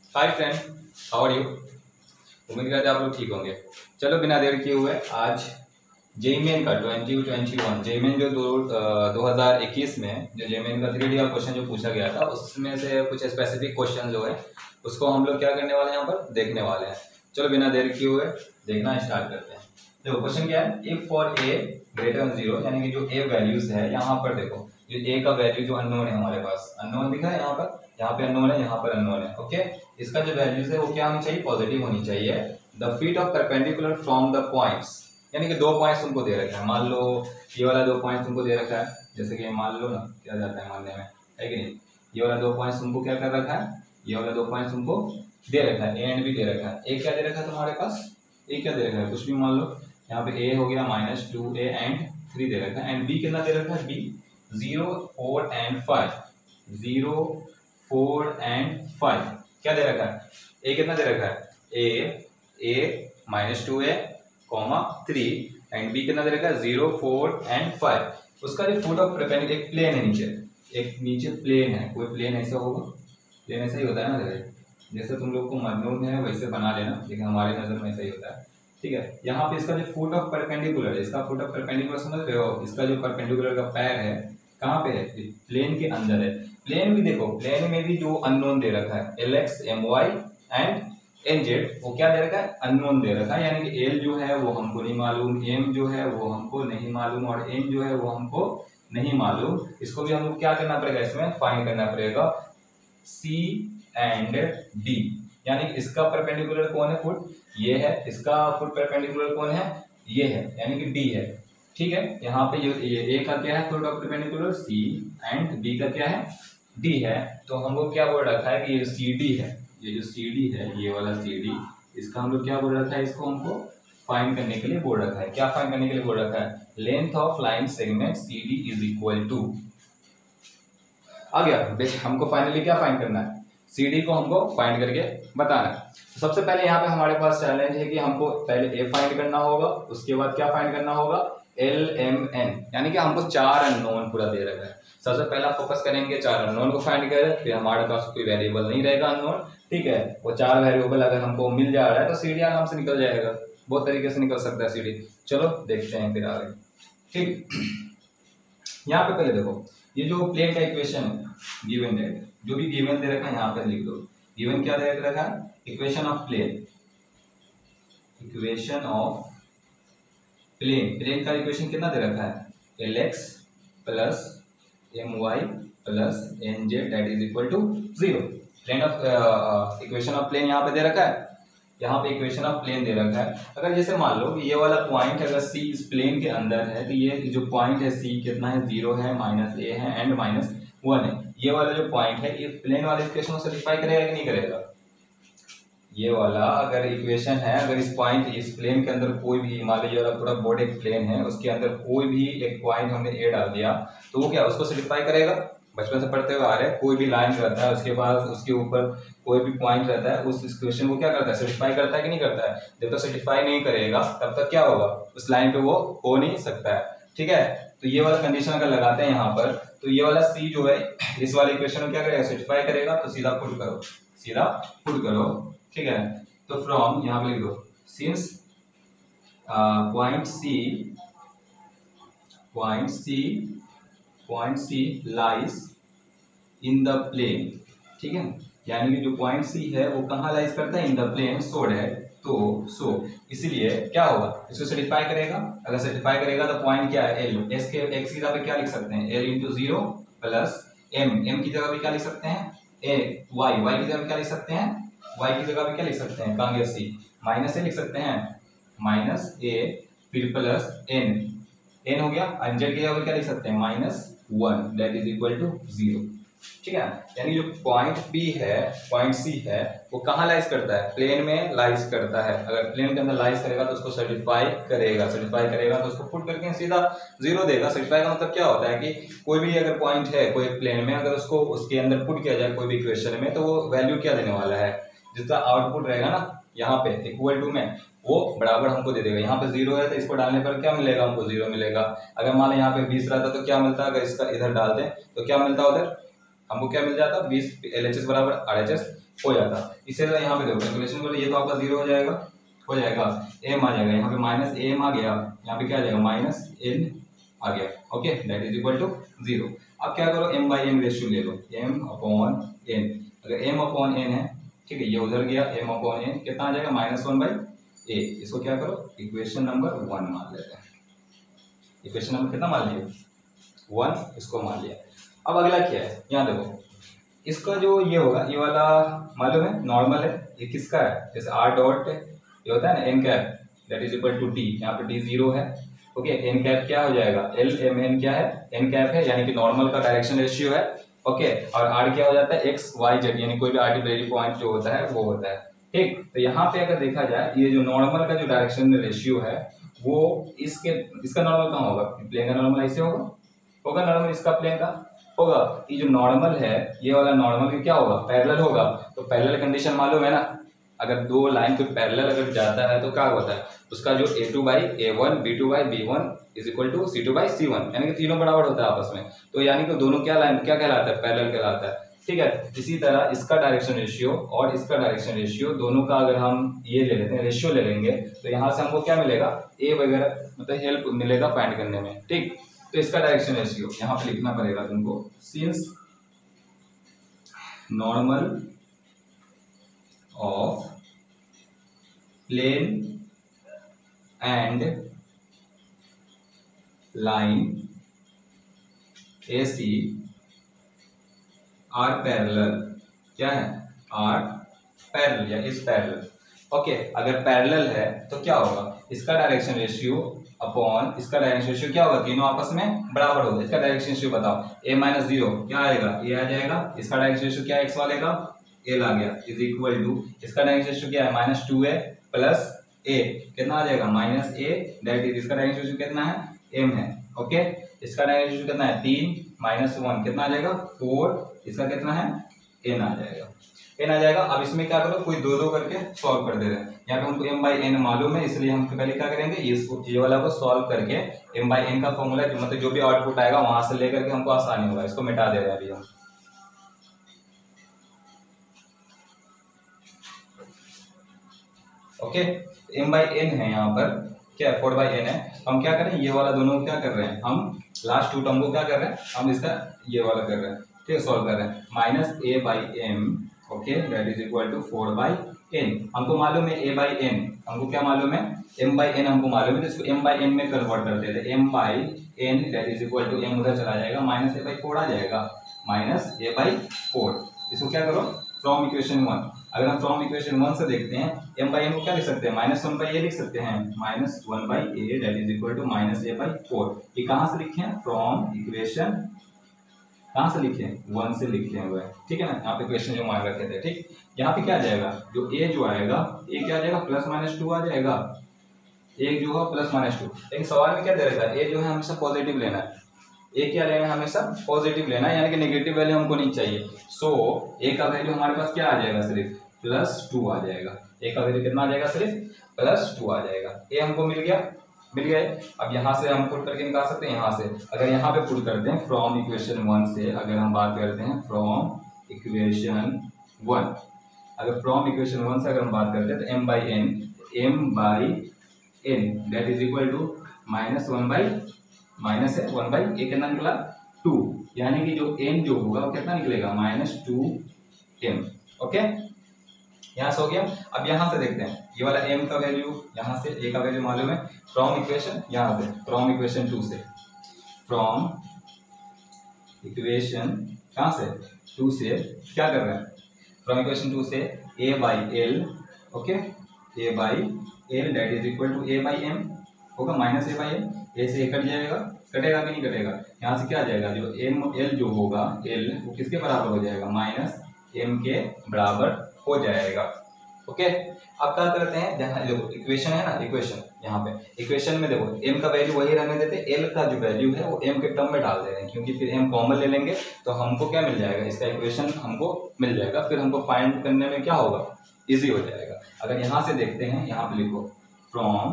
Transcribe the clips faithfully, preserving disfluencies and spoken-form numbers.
Hi friend, how are you. उम्मीद करते हैं आप लोग ठीक होंगे। चलो बिना देर किए हुए आज जेईमेन का ट्वेंटी ट्वेंटी वन जेईमेन जो दो दो हज़ार इक्कीस में जो जेईमेन का थ्री डी क्वेश्चन जो पूछा गया था उसमें से कुछ स्पेसिफिक क्वेश्चन जो है उसको हम लोग क्या करने वाले हैं, यहाँ पर देखने वाले हैं। चलो बिना देर किए हुए देखना स्टार्ट करते हैं। देखो क्वेश्चन क्या है, if for a greater than zero, यानी कि जो ए वैल्यूज है यहाँ पर देखो जो ए का वैल्यू जो अननोन है हमारे पास, अननोन दिखा है यहाँ पर, यहाँ पे अननोन है, यहाँ पर अननोन है। ओके, इसका जो वैल्यूज है वो क्या होनी चाहिए, पॉजिटिव होनी चाहिए। The feet of perpendicular from the points, यानी कि दो पॉइंट्स तुमको दे रखा है। मान लो ये वाला दो पॉइंट तुमको दे रखा है, जैसे कि मान लो ना क्या जाता है मानने में, है कि नहीं। ये वाला दो पॉइंट्स तुमको क्या कर रखा है, ये वाला दो पॉइंट्स तुमको दे रखा है, ए एंड बी दे रखा है। ए क्या दे रखा है तुम्हारे पास, ए क्या दे रखा है, कुछ भी मान लो। यहाँ पे ए हो गया minus two A and three दे रखा है, एंड बी कितना दे रखा है, B zero four and five, zero four and five क्या दे रखा है, ए कितना दे रखा है, A A minus two A comma three and B कितना दे रखा है, जीरो फोर एंड फाइव। उसका जो फुट ऑफ परपेंडिकुलर एक प्लेन है नीचे, एक नीचे प्लेन है, कोई प्लेन ऐसा होगा, प्लेन ऐसा ही होता है ना, जैसे तुम लोग को मालूम है वैसे बना लेना, लेकिन हमारी नजर में ऐसा ही होता है। ठीक है, यहाँ पे इसका जो फुट ऑफ परपेंडिकुलर है, इसका फुट ऑफ परपेंडिकुलर समझ रहे हो, इसका जो परपेंडिकुलर का पैर है कहाँ पे है, प्लेन के अंदर है। प्लेन भी देखो, प्लेन में भी जो अननोन दे रखा है L X M Y and N Z, वो क्या दे रखा है, अननोन दे रखा है। यानी कि एल जो है वो हमको नहीं मालूम, एम जो है वो हमको नहीं मालूम और एन जो है वो हमको नहीं मालूम। इसको भी हमको क्या करना पड़ेगा, इसमें फाइंड करना पड़ेगा सी एंड डी। यानी कि इसका परपेंडिकुलर कौन है, फुट ये है, इसका फुट परपेंडिकुलर कौन है, ये है, यानी कि डी है। ठीक है, यहाँ पे ये ए का क्या है foot of perpendicular C and B का क्या है, डी है। तो हमको क्या बोल रखा है कि ये सी डी है, ये जो सी डी है ये वाला सी डी, इसका हम लोग क्या बोल रखा है, इसको हमको फाइंड करने के लिए बोल रखा है। क्या फाइंड करने के लिए बोल रखा है, length of line segment C D is equal to, आ गया। हमको फाइनली क्या फाइंड करना है, सीडी को हमको फाइंड करके बताना है। तो सबसे पहले यहाँ पे हमारे पास चैलेंज है कि हमको पहले ए फाइंड करना होगा, उसके बाद क्या फाइंड करना होगा, एल एम एन, यानी कि हमको चार अननोन पूरा दे रखा है। सबसे पहला फोकस करेंगे चार अननोन को फाइंड करें, फिर हमारे पास कोई वेरिएबल नहीं रहेगा अननोन। ठीक है, वो चार वेरिएबल अगर हमको मिल जा रहा है तो सीडी आराम से निकल जाएगा, बहुत तरीके से निकल सकता है सीडी। चलो देखते हैं फिर आगे। ठीक, यहाँ पे पहले देखो ये जो प्लेन का इक्वेशन है गिवन है, जो भी गिवन दे रखा है यहाँ पे लिख दो। गिवन क्या दे रखा है, equation of plane, equation of plane, plane का इक्वेशन कितना दे रखा है, L X plus M Y plus N Z that is equal to zero. Plane of equation of plane यहाँ पे दे रखा है, यहाँ पे इक्वेशन ऑफ प्लेन दे रखा है। अगर जैसे मान लो कि ये वाला पॉइंट अगर सी इस प्लेन के अंदर है तो ये जो पॉइंट है सी कितना है, जीरो है, माइनस ए है एंड माइनस वन है। ये वाला जो पॉइंट है ये प्लेन वाले इक्वेशन को सेटिस्फाई करेगा कि नहीं करेगा, ये वाला अगर इक्वेशन है, अगर इस पॉइंट इस प्लेन के अंदर कोई भी, मान लीजिए वाला पूरा बोर्ड एक प्लेन है, उसके अंदर कोई भी एक पॉइंट हमने ए डाल दिया तो वो क्या उसको सेटिस्फाई करेगा। बचपन से पढ़ते हुए आ रहे हैं, कोई भी लाइन रहता है उसके पास उसके ऊपर कोई भी पॉइंट रहता है, उस इक्वेशन को क्या करता है, सेटिस्फाई करता है कि नहीं करता है। जब तक सेटिस्फाई नहीं करेगा तब तक क्या होगा, उस लाइन पे वो हो नहीं सकता है। ठीक है, तो ये वाला कंडीशन अगर लगाते हैं यहाँ पर तो ये वाला सी जो है इस वाले इक्वेशन को क्या करेगा, सेटिस्फाई करेगा। तो सीधा पुट करो, सीधा पुट करो। ठीक है, तो फ्रॉम यहाँ पे लिख दो, since point C point C point C lies in the plane. ठीक है, यानी कि जो पॉइंट सी है वो कहाँ लाइज करता है, इन द प्लेन सोड है, तो सो इसीलिए क्या होगा, इसको सेटिस्फाई करेगा। अगर सेटिस्फाई करेगा तो पॉइंट क्या है, एल, एस के एक्स की जगह पे क्या लिख सकते हैं, L into zero plus M, M की जगह पे क्या लिख सकते हैं, ए, वाई, वाई की जगह पे क्या लिख सकते हैं, वाई की जगह पे क्या लिख सकते हैं, कहाँ गया सी, माइनस ए लिख सकते हैं, माइनस ए फिर प्लस एन, एन हो गया, जेड की जगह पे क्या लिख सकते हैं, minus one that is equal to zero. ठीक है, यानी जो पॉइंट पी है, पॉइंट सी है, वो कहाँ लाइज करता है, प्लेन में लाइज करता है। अगर प्लेन के अंदर लाइज करेगा तो उसको सर्टिफाई करेगा, सर्टिफाई करेगा तो उसको पुट करके सीधा जीरो देगा। सर्टिफाई का मतलब क्या होता है कि कोई भी अगर पॉइंट है कोई प्लेन में, अगर उसको उसके अंदर पुट किया जाए कोई भी इक्वेशन में, तो वो वैल्यू क्या देने वाला है, जिसका आउटपुट रहेगा ना यहाँ पे इक्वल टू में, वो बराबर हमको दे देगा। यहाँ पे जीरो है तो इसको डालने पर क्या मिलेगा, हमको जीरो मिलेगा। अगर मान लो यहाँ पे बीस रहता तो क्या मिलता, अगर इसका इधर डाल दें तो क्या मिलता उधर हमको क्या मिल जाता, बीस एल एच एस बराबर आर एच एस हो जाता। इसी तरह यहाँ पे देखो कैलकुलेशन करो, ये तो आपका जीरो हो जाएगा, हो जाएगा एम आ जाएगा, यहाँ पे माइनस एम आ गया, यहाँ पे क्या आ जाएगा माइनस एन आ गया, okay that is equal to zero. अब क्या करो, एम बाई एन रेशियो ले लो, एम अपॉन एन, अगर एम अपॉन एन है, ठीक है, ये उधर गया, एम अपॉन एन कितना आ जाएगा माइनस वन बाई ए। इसको क्या करो, इक्वेशन नंबर वन मान लेते हैं। इक्वेशन नंबर कितना मान लिया, वन, इसको मान लिया। अब अगला क्या है, यहाँ देखो इसका जो ये होगा, ये वाला मालूम है नॉर्मल है, ये किसका है, जैसे आर डॉट ये होता है ना N cap that is equal to T, यहाँ पे टी जीरो है, ओके एन कैप क्या हो जाएगा, एल एम एन क्या है, एन कैप है, यानी कि नॉर्मल का डायरेक्शन रेशियो है, ओके और आर क्या हो जाता है, एक्स वाई जेड, यानी कोई भी आर्बिट्रेरी पॉइंट जो होता है वो होता है, ठीक। तो यहाँ पे अगर देखा जाए, ये जो नॉर्मल का जो डायरेक्शन रेशियो है वो इसके, इसका नॉर्मल कहाँ होगा, प्लेन का नॉर्मल ऐसे होगा, होगा नॉर्मल इसका प्लेन का होगा, ये जो नॉर्मल है ये वाला नॉर्मल क्या होगा, पैरेलल होगा। तो पैरेलल कंडीशन मालूम है ना, अगर दो लाइन कोई पैरेलल अगर जाता है तो क्या होता है, उसका जो A two by A one, B two by B one is equal to C two by C one, यानी कि तीनों बराबर होता है आपस में, तो यानी कि दोनों क्या लाइन क्या कहलाता है, पैरेलल कहलाता है, ठीक है। इसी तरह इसका डायरेक्शन रेशियो और इसका डायरेक्शन रेशियो दोनों का अगर हम ये ले लेते हैं, रेशियो ले लेंगे, तो यहाँ से हमको क्या मिलेगा, ए वगैरह मतलब हेल्प मिलेगा फाइंड करने में, ठीक। तो इसका डायरेक्शन रेशियो यहाँ पे लिखना पड़ेगा तुमको, since normal of plane and line A C are parallel, क्या है, आर पैरेलल या इज पैरेलल, ओके। अगर पैरेलल है तो क्या होगा, इसका डायरेक्शन रेशियो अपॉन इसका डायरेक्शन रेशियो क्या होगा, तीनों आपस में बराबर होगा। इसका डायरेक्शन रेशियो बताओ, ए माइनस जीरो क्या आएगा, ए आ जाएगा, इसका डायरेक्शन रेशियो क्या है, एक्स वाले का एल आ गया, इज इक्वल टू इसका डायरेक्शन रेशियो क्या है minus two A plus A, कितना आ जाएगा माइनस ए, दैट इज इसका डायरेक्शन रेशियो कितना है, एम है, ओके। इसका डायरेक्शन रेशियो कितना है, तीन माइनस वन कितना आ जाएगा, फोर, इसका कितना है, एन आ जाएगा, एन आ जाएगा। अब इसमें क्या करो, कोई दो दो करके सॉल्व कर दे रहे हैं, यहाँ पे हमको m बाई एन मालूम है, इसलिए हम पहले क्या करेंगे, इसको ये वाला को सॉल्व करके m बाई एन का फॉर्मूला मतलब जो भी आउटपुट आएगा वहां से लेकर के हमको आसानी होगा, इसको मिटा दे रहे हैं अभी हम, ओके। m बाई एन है यहाँ पर क्या, फोर बाई एन है, हम क्या करें, ये वाला दोनों क्या कर रहे हैं, हम लास्ट टू टर्म को क्या कर रहे हैं, हम इसका ये वाला कर रहे हैं, ठीक है, सॉल्व कर रहे हैं, minus A by M, okay that is equal to four by N, हमको मालूम है ए बाई एन, हमको क्या मालूम है, एम बाई एन हमको मालूम है, तो इसको एम बाई एन में कन्वर्ट कर देते हैं, M by N that is equal to M उधर चला जाएगा, माइनस ए बाई फोर आ जाएगा, माइनस ए बाई फोर। इसको क्या करो, फ्रॉम इक्वेशन वन, अगर हम फ्रॉम इक्वेशन वन से देखते हैं, एम बाई एन को क्या लिख सकते हैं, माइनस वन बाई ए लिख सकते हैं, minus one by A that is equal to minus A by four. ये कहाँ से लिखे हैं, फ्रॉम इक्वेशन, कहाँ से लिखे हैं, वन से लिखे हुए हैं, ठीक है ना, यहाँ पे क्वेश्चन जो मान रखे थे, ठीक। यहाँ पे क्या आ जाएगा, जो ए जो आएगा, ए क्या आ जाएगा, प्लस माइनस टू आ जाएगा, एक जो है प्लस माइनस टू, लेकिन सवाल में क्या दे रखा है, ए जो है हमेशा पॉजिटिव लेना है, ए क्या लेना है, हमेशा पॉजिटिव लेना है, यानी कि नेगेटिव वैल्यू हमको नहीं चाहिए। सो ए का वैल्यू हमारे पास क्या आ जाएगा, सिर्फ प्लस टू आ जाएगा, ए का वैल्यू कितना आ जाएगा, सिर्फ प्लस टू आ जाएगा, ए हमको मिल गया, मिल गए। अब यहाँ से हम पुट करके निकाल सकते हैं, यहाँ से अगर यहाँ पे पुट करते हैं फ्रॉम इक्वेशन वन से, अगर हम बात करते हैं फ्रॉम इक्वेशन वन, अगर फ्रॉम इक्वेशन वन से अगर हम बात करते हैं तो m by N, M by N that is equal to minus one by, minus है वन बाई ए कितना निकला, टू, यानी कि जो n जो होगा वो कितना निकलेगा, माइनस टू एम, ओके। यहाँ से हो गया। अब यहाँ से देखते हैं, ये वाला m का वैल्यू, यहाँ से a का वैल्यू मालूम है, फ्रॉम इक्वेशन, यहाँ से फ्रॉम इक्वेशन टू से, फ्रॉम इक्वेशन कहाँ से, टू से क्या कर रहे हैं, फ्रॉम इक्वेशन टू से a by L, okay, a by L that is equal to a by M होगा, minus a by M, a से a कट जाएगा, कटेगा कि नहीं कटेगा, यहाँ से क्या आ जाएगा, जो m l जो होगा l वो किसके बराबर हो जाएगा, माइनस m के बराबर हो जाएगा, ओके। अब क्या करते हैं, जहाँ देखो इक्वेशन है ना, इक्वेशन यहाँ पे इक्वेशन में देखो m का वैल्यू वही रहने देते, l का जो वैल्यू है वो m के टर्म में डाल दे रहे हैं, क्योंकि फिर m कॉमन ले लेंगे तो हमको क्या मिल जाएगा, इसका इक्वेशन हमको मिल जाएगा, फिर हमको फाइंड करने में क्या होगा, इजी हो जाएगा। अगर यहाँ से देखते हैं, यहाँ पे लिखो from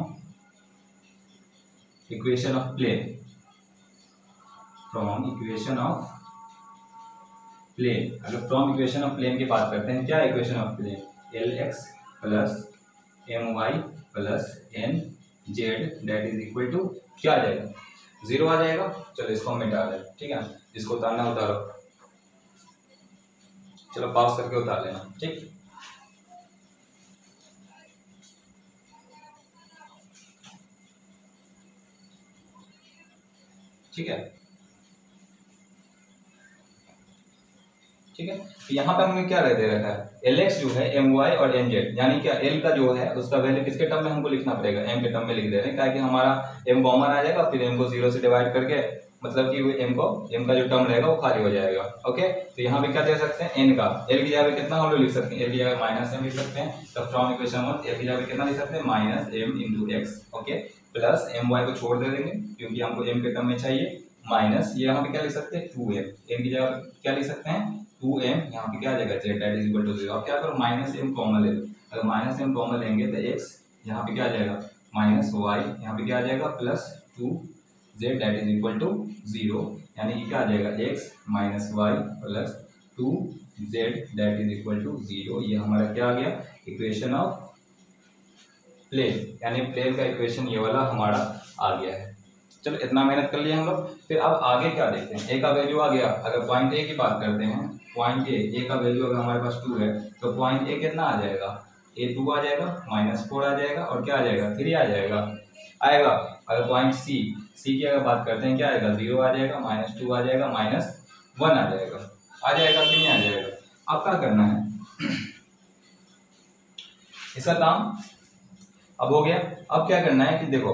equation of plane, from equation of plane, अगर फ्रॉम इक्वेशन ऑफ प्लेन की बात करते हैं, क्या equation of plane, L X plus M Y plus N Z that is equal to क्या आ जाएगा, जीरो आ जाएगा। चलो इसको हम मिटा दें, ठीक है, जिसको उतारना उतारो, चलो पास करके उतार लेना, ठीक। ठीक है, ठीक है। तो यहाँ पे हमने क्या दे रखा है, एल एक्स जो है एम वाई और एन जेड, यानी क्या एल का जो है उसका वैल्यू किसके टर्म में हमको लिखना पड़ेगा, एम के टर्म में लिख दे रहे हैं, क्या कि हमारा एम कॉमन आ जाएगा, फिर एम को जीरो से डिवाइड करके मतलब कि एम को एम का जो टर्म रहेगा वो खाली हो जाएगा। ओके, तो यहाँ पे क्या दे सकते हैं, एन का, एल की जगह कितना हम लोग लिख सकते हैं, एल की जगह माइनस एम लिख सकते हैं। तो फ्रॉम इक्वेशन वन एल की जगह कितना लिख सकते हैं, minus M into X, okay, plus M Y को छोड़ दे देंगे क्योंकि हमको एम के टर्म में चाहिए, माइनस ये यहाँ पे क्या लिख सकते हैं, टू एम, एम की जगह क्या लिख सकते हैं, टू एम, यहाँ पे क्या आ जाएगा, Z that is equal to zero. अब क्या करो, माइनस एम कॉमन ले लो, अगर माइनस एम कॉमन लेंगे तो एक्स यहाँ पे क्या आ जाएगा, माइनस वाई यहाँ पे क्या आ जाएगा, plus two Z that is equal to zero, यानी कि क्या आ जाएगा, X minus Y plus two Z that is equal to zero. ये हमारा क्या आ गया, इक्वेशन ऑफ प्लेन, यानी प्लेन का इक्वेशन ये वाला हमारा आ गया है। चलो इतना मेहनत कर लिया हम लोग, फिर अब आगे क्या देखते हैं, ए का वैल्यू आ गया, अगर पॉइंट ए की बात करते हैं, पॉइंट ए, ए का वैल्यू अगर हमारे पास टू है तो पॉइंट ए कितना आ जाएगा, ए टू आ जाएगा, माइनस फोर आ जाएगा और क्या आ जाएगा, थ्री आ जाएगा, आएगा। अगर पॉइंट सी, सी की अगर बात करते हैं क्या आएगा, जीरो आ जाएगा, माइनस टू आ जाएगा, माइनस वन आ जाएगा, आ जाएगा कि नहीं आ जाएगा। अब क्या करना है, इसका काम अब हो गया। अब क्या करना है कि देखो,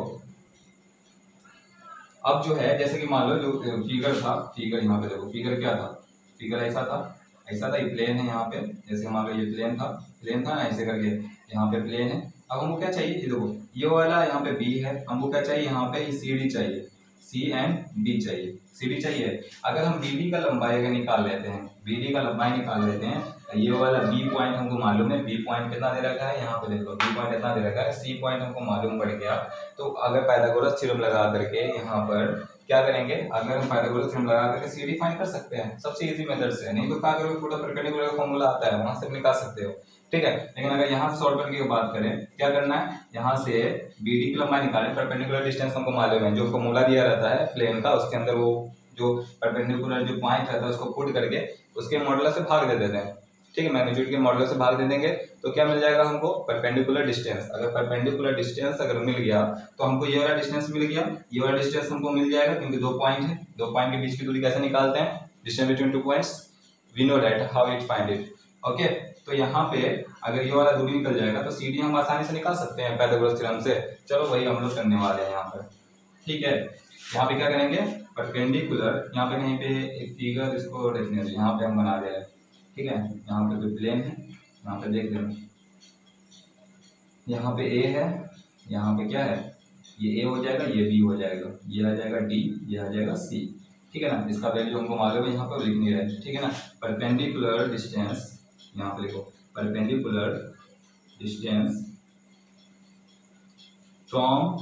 अब जो है जैसे कि मान लो जो फिगर था, फिगर यहाँ पे देखो, फिगर क्या था, फिगर ऐसा था, ऐसा था, ये प्लेन है यहाँ पे, जैसे मान लो ये प्लेन था, प्लेन था ना, ऐसे करके यहाँ पे प्लेन है। अब हमको क्या चाहिए, ये देखो ये वाला यहाँ पे बी है, हमको क्या चाहिए, यहाँ पे सी डी चाहिए, सी एंड डी चाहिए, सी डी चाहिए। अगर हम बी डी का लंबाई अगर निकाल लेते हैं, बी डी का लंबाई निकाल लेते हैं, ये वाला बी पॉइंट हमको मालूम है, बी पॉइंट कितना दे रखा है, यहाँ पे देख लो बी पॉइंट कितना दे रखा है, सी पॉइंट हमको मालूम पड़ गया। तो अगर पाइथागोरस थ्योरम लगा करके यहाँ पर क्या करेंगे, अगर हम पाइथागोरस थ्योरम लगा करके सी डी फाइंड कर सकते हैं, सबसे इजी मेथड से, नहीं तो क्या करोगे, पूरा परपेंडिकुलर का फॉर्मूला आता है, वहां से निकाल सकते हो, ठीक है। लेकिन अगर यहाँ से शॉर्ट करके बात करें, क्या करना है, यहाँ से बी डी की लंबाई निकालें, परपेंडिकुलर डिस्टेंस हमको मालूम है, जो फॉर्मूला दिया रहता है प्लेन का, उसके अंदर वो जो परपेंडिकुलर जो पॉइंट रहता है उसको पुट करके उसके मॉडुलर से भाग दे देते हैं, ठीक है, मैग्नीट्यूड के मॉडुलर से भाग दे देंगे तो क्या मिल जाएगा हमको, परपेंडिकुलर डिस्टेंस। अगर परपेंडिकुलर डिस्टेंस अगर मिल गया तो हमको ये वाला डिस्टेंस मिल गया, ये वाला डिस्टेंस हमको मिल जाएगा क्योंकि दो पॉइंट है, दो पॉइंट के बीच की दूरी कैसे निकालते हैं, distance between two points, we know that how it find it, okay. तो यहाँ पे अगर ये वाला दूरी निकल जाएगा तो सी डी हम आसानी से निकाल सकते हैं पाइथागोरस थ्योरम से। चलो वही हम लोग करने वाले हैं यहाँ पर, ठीक है। यहाँ पे क्या करेंगे, परपेंडिकुलर, यहाँ पे कहीं पे एक फिगर इसको देखने दो, यहाँ पे हम बना दे रहे हैं, ठीक है, यहाँ पे जो प्लेन है यहाँ पे देख लेना, यहाँ पे ए है, यहाँ पे क्या है, ये ए हो जाएगा, ये बी हो जाएगा, ये आ जाएगा डी, ये आ जाएगा सी, ठीक है ना। इसका वैल्यू हमको मालूम है, यहाँ पर लिख नहीं रहे, ठीक है ना। परपेंडिकुलर डिस्टेंस, यहाँ पे लिखो, perpendicular distance from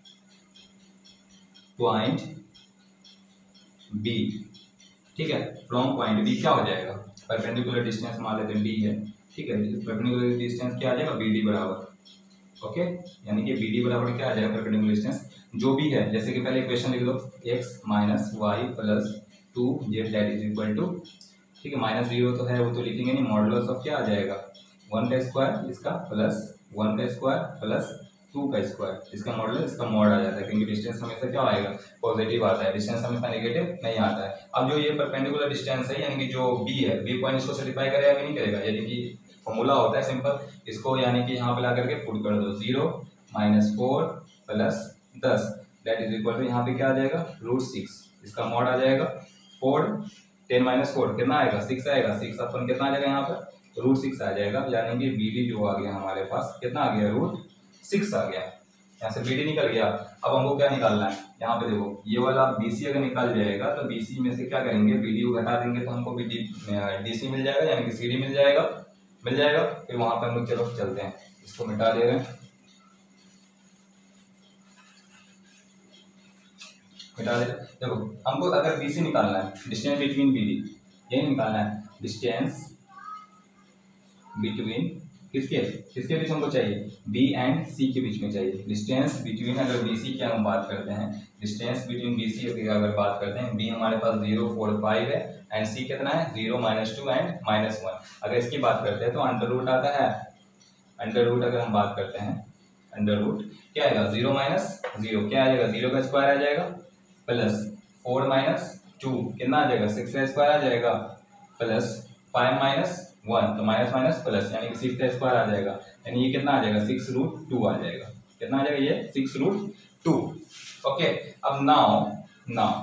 point B, ठीक है, फ्रॉम पॉइंट बी क्या हो जाएगा, परपेंडिकुलर डिस्टेंस मान लेते हैं डी है, ठीक है, परपेंडिकुलर डिस्टेंस क्या आ जाएगा, बी डी बराबर, ओके, यानी कि बी डी बराबर क्या आ जाएगा, परपेंडिकुलर डिस्टेंस जो भी है, जैसे कि पहले इक्वेशन लिख लो, X minus Y plus two Z that is equal to, ठीक है, माइनस जीरो तो है वो तो लिखेंगे नहीं, मॉडुलस ऑफ क्या आ जाएगा, वन का स्क्वायर इसका प्लस वन का स्क्वायर प्लस टू का स्क्वायर, इसका मॉडुलस इसका मॉड आ जाता है, क्योंकि डिस्टेंस हमेशा क्या आएगा, पॉजिटिव आता है, डिस्टेंस हमेशा नेगेटिव नहीं आता है। अब जो ये परपेंडिकुलर डिस्टेंस है, यानी कि जो बी है, बी पॉइंट इसको सेटिफाई करेगा कि नहीं करेगा, यानी कि फॉर्मूला होता है सिंपल, इसको यानी कि यहाँ पे ला करके पुट कर दो, जीरो माइनस फोर प्लस दस दैट इज इक्वल टू, यहाँ पे क्या आ जाएगा, रूट सिक्स, इसका मॉड आ जाएगा, फोर टेन माइनस फोर कितना आएगा, सिक्स आएगा, सिक्स अपन कितना आ जाएगा यहाँ पर, रूट सिक्स आ जाएगा, यानी कि बी डी जो आ गया हमारे पास कितना आ गया, रूट सिक्स आ गया, यहाँ से बी डी निकल गया। अब हमको क्या निकालना है, यहाँ पे देखो ये वाला बी सी अगर निकल जाएगा तो बी सी में से क्या करेंगे, बी डी को घटा देंगे तो हमको बी डी डी सी मिल जाएगा, यानी कि सी डी मिल जाएगा, मिल जाएगा। फिर वहां पर हम लोग चलो चलते हैं, इसको मिटा दे रहे हैं, मिटा दे रहे देखो हमको अगर बी सी निकालना है, डिस्टेंस बिटवीन बी डी यही निकालना है, डिस्टेंस बिटवीन किसके किसके बीच हमको चाहिए, बी एंड सी के बीच में चाहिए। डिस्टेंस बिटवीन अगर बी सी की हम बात करते हैं, डिस्टेंस बिटवीन बी सी की अगर बात करते हैं, बी हमारे पास जीरो फोर फाइव है एंड सी कितना है zero minus two and minus one. अगर इसकी बात करते हैं तो अंडर रूट आता है, अंडर रूट अगर हम बात करते हैं अंडर रूट क्या आएगा जीरो माइनस जीरो क्या आ जाएगा, जीरो का स्क्वायर आ जाएगा प्लस फोर माइनस टू कितना आ जाएगा सिक्स का स्क्वायर आ जाएगा प्लस फाइव माइनस वन तो माइनस माइनस प्लस यानी कि सिक्स का स्क्वायर आ जाएगा, यानी ये कितना आ जाएगा सिक्स रूट टू आ जाएगा। कितना आ जाएगा ये सिक्स रूट टू। ओके अब now now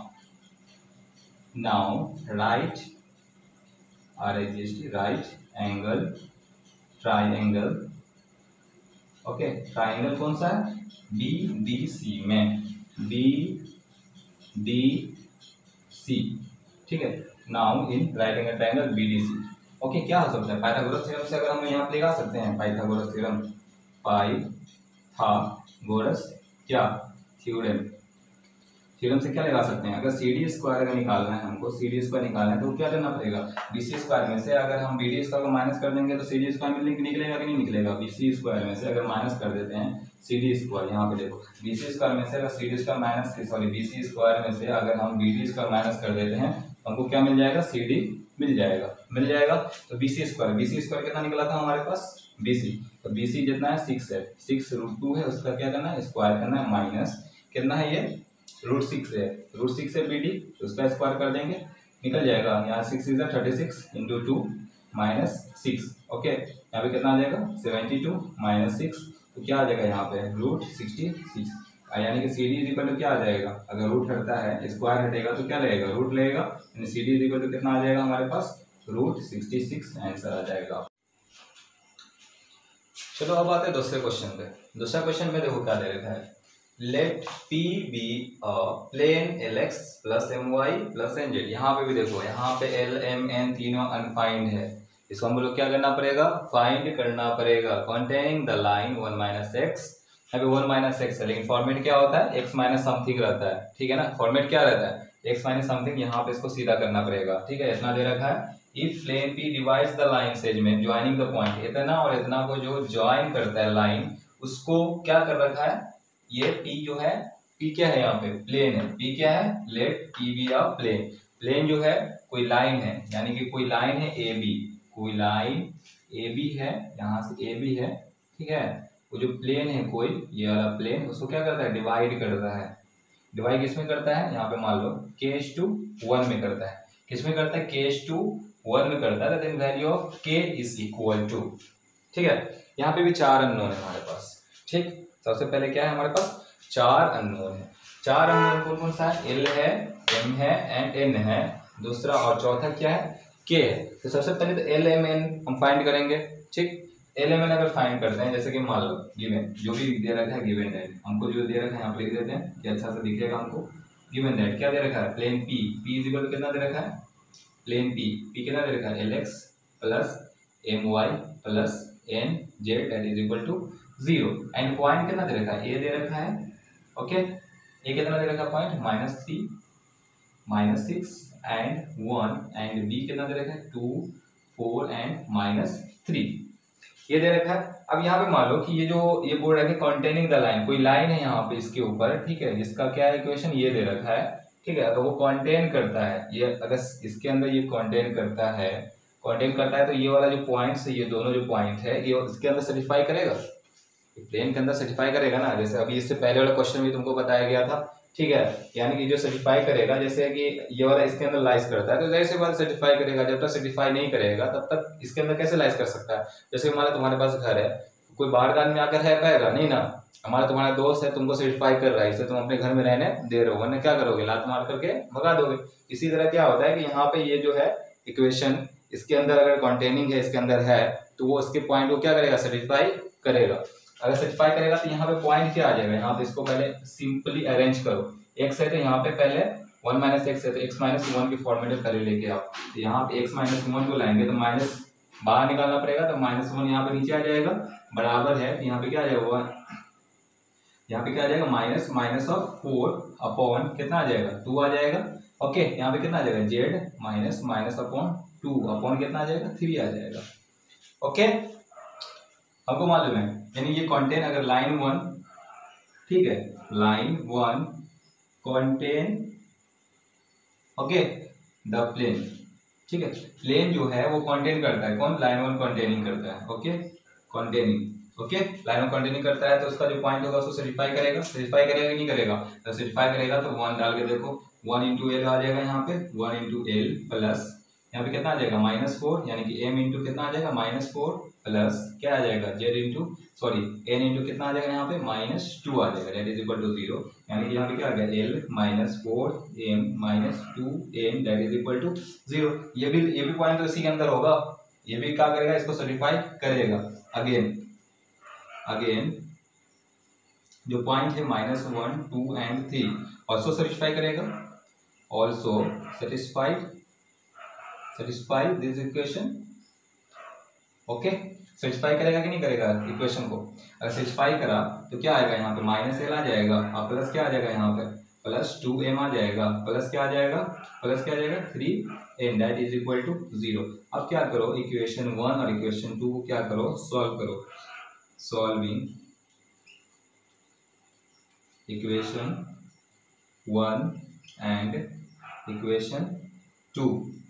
now right R I G S T right angle triangle. Okay triangle कौन सा है, बी डी सी में, बी डी सी ठीक है। Now in right angle triangle B D C. Okay क्या हो सकता है, पाइथागोरस थ्योरम से अगर हम यहाँ पे लगा सकते हैं, पाइथागोरस थ्योरम पाइथागोरस क्या थ्योरम थ्योरम से क्या लगा सकते हैं, अगर सी डी स्क्वायर अगर निकालना है हमको, सी डी स्क्वायर निकालना है तो क्या करना पड़ेगा, बी सी स्क्वायर में से अगर हम बी डी स्क्वायर को माइनस कर देंगे तो सी डी स्क्वायर में निकलेगा कि नहीं निकलेगा। बी सी स्क्वायर में से अगर माइनस कर देते हैं सी डी स्क्वायर, यहाँ पे देखो बी सी स्क्वायर में से अगर C D square minus sorry B C square में से अगर हम बी डी स्क्वायर माइनस कर देते हैं तो हमको क्या मिल जाएगा, सी डी मिल जाएगा मिल जाएगा तो B C square B C square कितना निकला था हमारे पास बी सी, तो बी सी जितना है सिक्स है, सिक्स रूट टू है उसका क्या करना है स्क्वायर करना है माइनस कितना है ये रूट सिक्स है, रूट सिक्स है बी डी तो उसका स्क्वायर कर देंगे निकल जाएगा, यहाँ six is thirty six into two minus six. Okay यहाँ पे कितना आ जाएगा सेवेंटी टू माइनस सिक्स तो क्या आ जाएगा यहाँ पे रूट सिक्सटी सिक्स, यानी कि C D is equal to क्या आ जाएगा, अगर रूट हटता है स्क्वायर हटेगा तो क्या लगेगा रूट लगेगा, यानी C D is equal to कितना आ जाएगा हमारे पास रूट सिक्सटी सिक्स आंसर आ जाएगा। चलो अब आते हैं दूसरे क्वेश्चन पे। दूसरा क्वेश्चन में देखो क्या दे रखा है, let P be a plane L X plus M Y plus N Z. यहाँ पे भी देखो यहाँ पे एल एम एन तीनों अनफाइंड है, इसको हम लोग क्या करना पड़ेगा फाइंड करना पड़ेगा। Containing the line one minus X, यहाँ पे वन माइनस एक्स है लेकिन फॉर्मेट क्या होता है एक्स माइनस समथिंग रहता है, ठीक है ना, फॉर्मेट क्या रहता है एक्स माइनस समथिंग, यहाँ पे इसको सीधा करना पड़ेगा, ठीक है। इतना दे रखा है if plane P divides the line segment joining the point, इतना और इतना को जो ज्वाइन करता है लाइन उसको क्या कर रखा है, ये पी जो है पी क्या है यहाँ पे प्लेन है, पी क्या है let P be a plane, plane जो है कोई लाइन है यानी कि कोई लाइन है ए बी, कोई लाइन ए बी है यहाँ से ए बी है, ठीक है। वो जो प्लेन है कोई ये वाला प्लेन उसको क्या करता है डिवाइड करता है, डिवाइड किस में करता है यहाँ पे मान लो के एच टू वन में करता है, किस में करता है के एच टू वन में करता है, then value of K is equal to, ठीक है। यहाँ पे भी चार अननोन है हमारे पास, ठीक। सबसे पहले क्या है हमारे पास चार अननोन है, चार अननोन कौन कौन सा है, एल है एम है एंड एन है, दूसरा और चौथा क्या है के है। तो सबसे पहले तो एल एम एन हम फाइंड करेंगे, ठीक। एल एम एन अगर फाइंड करते हैं जैसे कि मान लो गिवन जो भी दे रखा है गिवन दैट, हमको जो दे रखा है यहाँ पे लिख देते हैं कि अच्छा से दिखेगा हमको। गिवन दैट क्या दे रखा है plane P, P is equal to कितना दे रखा है प्लेन पी, पी कितना दे रखा है L X plus M Y plus N Z that is equal to zero and point कितना दे रखा है ए दे रखा है, ओके। ए कितना दे रखा है point minus three minus six and one and B कितना दे रखा है two four and minus three ये दे रखा है। अब यहाँ पे मान लो कि ये जो ये बोल रहा है कंटेनिंग द लाइन, कोई लाइन है यहाँ पे इसके ऊपर, ठीक है, जिसका क्या है इक्वेशन ये दे रखा है, ठीक है। अगर वो कंटेन करता है ये, अगर इसके अंदर ये कंटेन करता है कंटेन करता है तो ये वाला जो पॉइंट्स है ये दोनों जो पॉइंट है ये इसके अंदर सेटिस्फाई करेगा, प्लेन के अंदर सेटिस्फाई करेगा ना। जैसे अभी इससे पहले वाला क्वेश्चन भी तुमको बताया गया था, ठीक है, यानी कि जो सेटिस्फाई करेगा जैसे कि ये वाला इसके अंदर लाइज करता है तो जाहिर सी बात सेटिस्फाई करेगा, जब तक सेटिस्फाई नहीं करेगा तब तक इसके अंदर कैसे लाइज कर सकता है। जैसे हमारा तुम्हारे पास घर है, कोई बाहर का आदमी आकर रह पाएगा नहीं ना, हमारा तुम्हारा दोस्त है तुमको सेटिस्फाई कर रहा है इसे तुम अपने घर में रहने दे रहे हो, वरना क्या करोगे लात मार करके भगा दोगे। इसी तरह क्या होता है कि यहाँ पे ये जो है इक्वेशन इसके अंदर अगर कंटेनिंग है इसके अंदर है तो वो उसके पॉइंट को क्या करेगा सेटिस्फाई करेगा। अगर सेटिस्फाई करेगा तो यहाँ पे पॉइंट क्या आ जाएगा, यहाँ पे इसको पहले सिंपली अरेंज करो, एक्स है तो यहाँ पे पहले वन माइनस एक्स है तो एक्स माइनस वन के फॉर्मेट में पहले लेके आओ, तो यहाँ पे एक्स माइनस वन को लाएंगे तो माइनस बाहर निकालना पड़ेगा तो माइनस वन यहाँ पे नीचे आ जाएगा, बराबर है तो यहाँ पे क्या आ जाएगा यहाँ पे क्या आ जाएगा minus minus of four upon कितना आ जाएगा टू आ जाएगा, ओके। यहाँ पे कितना आ जाएगा z minus minus upon two upon कितना आ जाएगा, थ्री आ जाएगा। ओके, हमको मालूम है, यानी ये कंटेन अगर लाइन वन, ठीक है, line one contain okay the plane, ठीक है, प्लेन जो है वो कंटेन करता है, कौन, लाइन वन कंटेनिंग करता है। Okay, containing, okay, line one containing करता है तो उसका जो पॉइंट होगा उसको सेटिस्फाई करेगा, सेटिस्फाई करेगा कि नहीं करेगा, तो सेटिस्फाई करेगा तो वन डाल के देखो, वन इंटू एल आ जाएगा यहाँ पे, वन इंटू एल प्लस यहाँ पे कितना आ जाएगा, माइनस फोर, यानी कि एम इंटू कितना आ जाएगा, माइनस फोर प्लस क्या आ जाएगा, z into sorry n into कितना आ जाएगा यहाँ पे, माइनस टू आ जाएगा, that is equal to zero. यानी कि यहाँ पे क्या आ गया, l minus four m minus two n that is equal to zero. ये भी ये भी पॉइंट तो इसी के अंदर होगा, ये भी क्या करेगा, इसको सेटिस्फाई करेगा। अगेन अगेन जो पॉइंट है minus one two and three also satisfy करेगा, also satisfied satisfy this equation. Okay, satisfy करेगा कि नहीं करेगा इक्वेशन को, अगर सेटिस्फाई करा तो क्या आएगा यहाँ पे, माइनस एल आ जाएगा और प्लस क्या आ जाएगा यहाँ पे, प्लस टू एम आ जाएगा, प्लस क्या आ जाएगा, प्लस क्या आ जाएगा, three n that is equal to zero. अब क्या करो, इक्वेशन वन और इक्वेशन टू को क्या करो, सॉल्व करो, solving equation one and equation two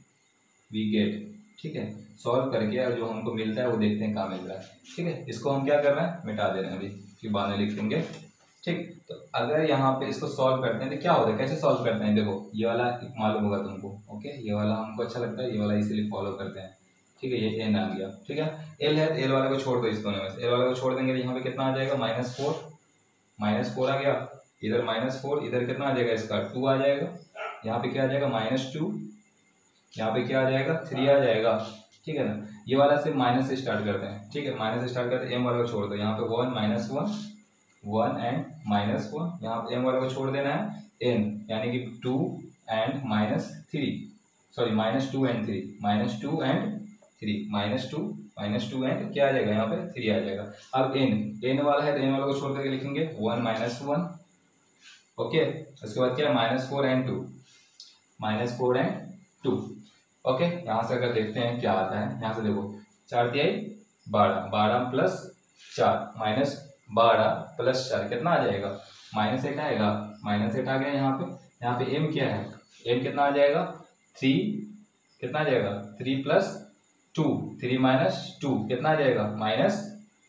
we get, ठीक है, सॉल्व करके और जो हमको मिलता है वो देखते हैं कहाँ मिल रहा है। ठीक है, इसको हम क्या कर रहे हैं, मिटा दे रहे हैं अभी, फिर बाद में लिखेंगे। ठीक, तो अगर यहाँ पे इसको सॉल्व करते हैं तो क्या होता है, कैसे सॉल्व करते हैं, देखो ये वाला मालूम होगा तुमको। ओके, ये वाला हमको अच्छा लगता है, ये वाला इसीलिए फॉलो करते हैं। ठीक है, ये एन आ गया, ठीक है, एल है तो एल वाले को छोड़ दो, इस दोनों में से एल वाले को छोड़ देंगे तो यहाँ पे कितना आ जाएगा, माइनस फोर, माइनस फोर आ गया, इधर माइनस फोर, इधर कितना आ जाएगा, इसका टू आ जाएगा, यहाँ पे क्या आ जाएगा, माइनस टू, यहाँ पे क्या आ जाएगा, थ्री आ जाएगा। ठीक है ना, ये वाला से माइनस से स्टार्ट करते हैं। ठीक है, माइनस से स्टार्ट करते हैं, एम वाले को छोड़ दो, यहाँ पे one minus one, one and minus one, यहाँ पे एम वाले को छोड़ देना है, एन यानी कि two and minus three, sorry minus two and three, minus two and three, minus two minus two and क्या आ जाएगा, यहाँ पे थ्री आ जाएगा। अब एन एन वाला है तो एन वाला को छोड़ करके लिखेंगे वन माइनस वन। ओके, उसके बाद क्या है, minus four and two, minus four and two. Okay, यहाँ से अगर देखते हैं क्या आता है, यहाँ से देखो, चार तिहाई बारह, बारह प्लस चार माइनस बारह प्लस चार कितना आ जाएगा, माइनस एट आएगा, माइनस एट आ गया यहाँ पे। यहाँ पे एम क्या है, एम कितना आ जाएगा, थ्री, कितना आ जाएगा, three plus two, three minus two कितना आ जाएगा, माइनस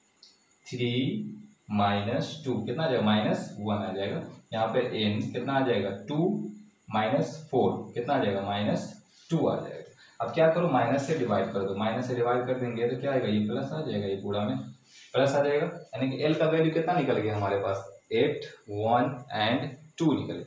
थ्री माइनस टू कितना आ जाएगा, माइनस वन आ जाएगा। यहाँ पे एन कितना आ जाएगा, टू माइनस फोर कितना आ जाएगा, माइनस टू आ जाएगा। अब क्या करो, माइनस से डिवाइड कर दो, माइनस से डिवाइड कर देंगे तो क्या आएगा, ये प्लस आ जाएगा, ये पूरा में प्लस आ जाएगा, यानी कि एल का वैल्यू कितना निकल गया हमारे पास, एट वन एंड टू निकल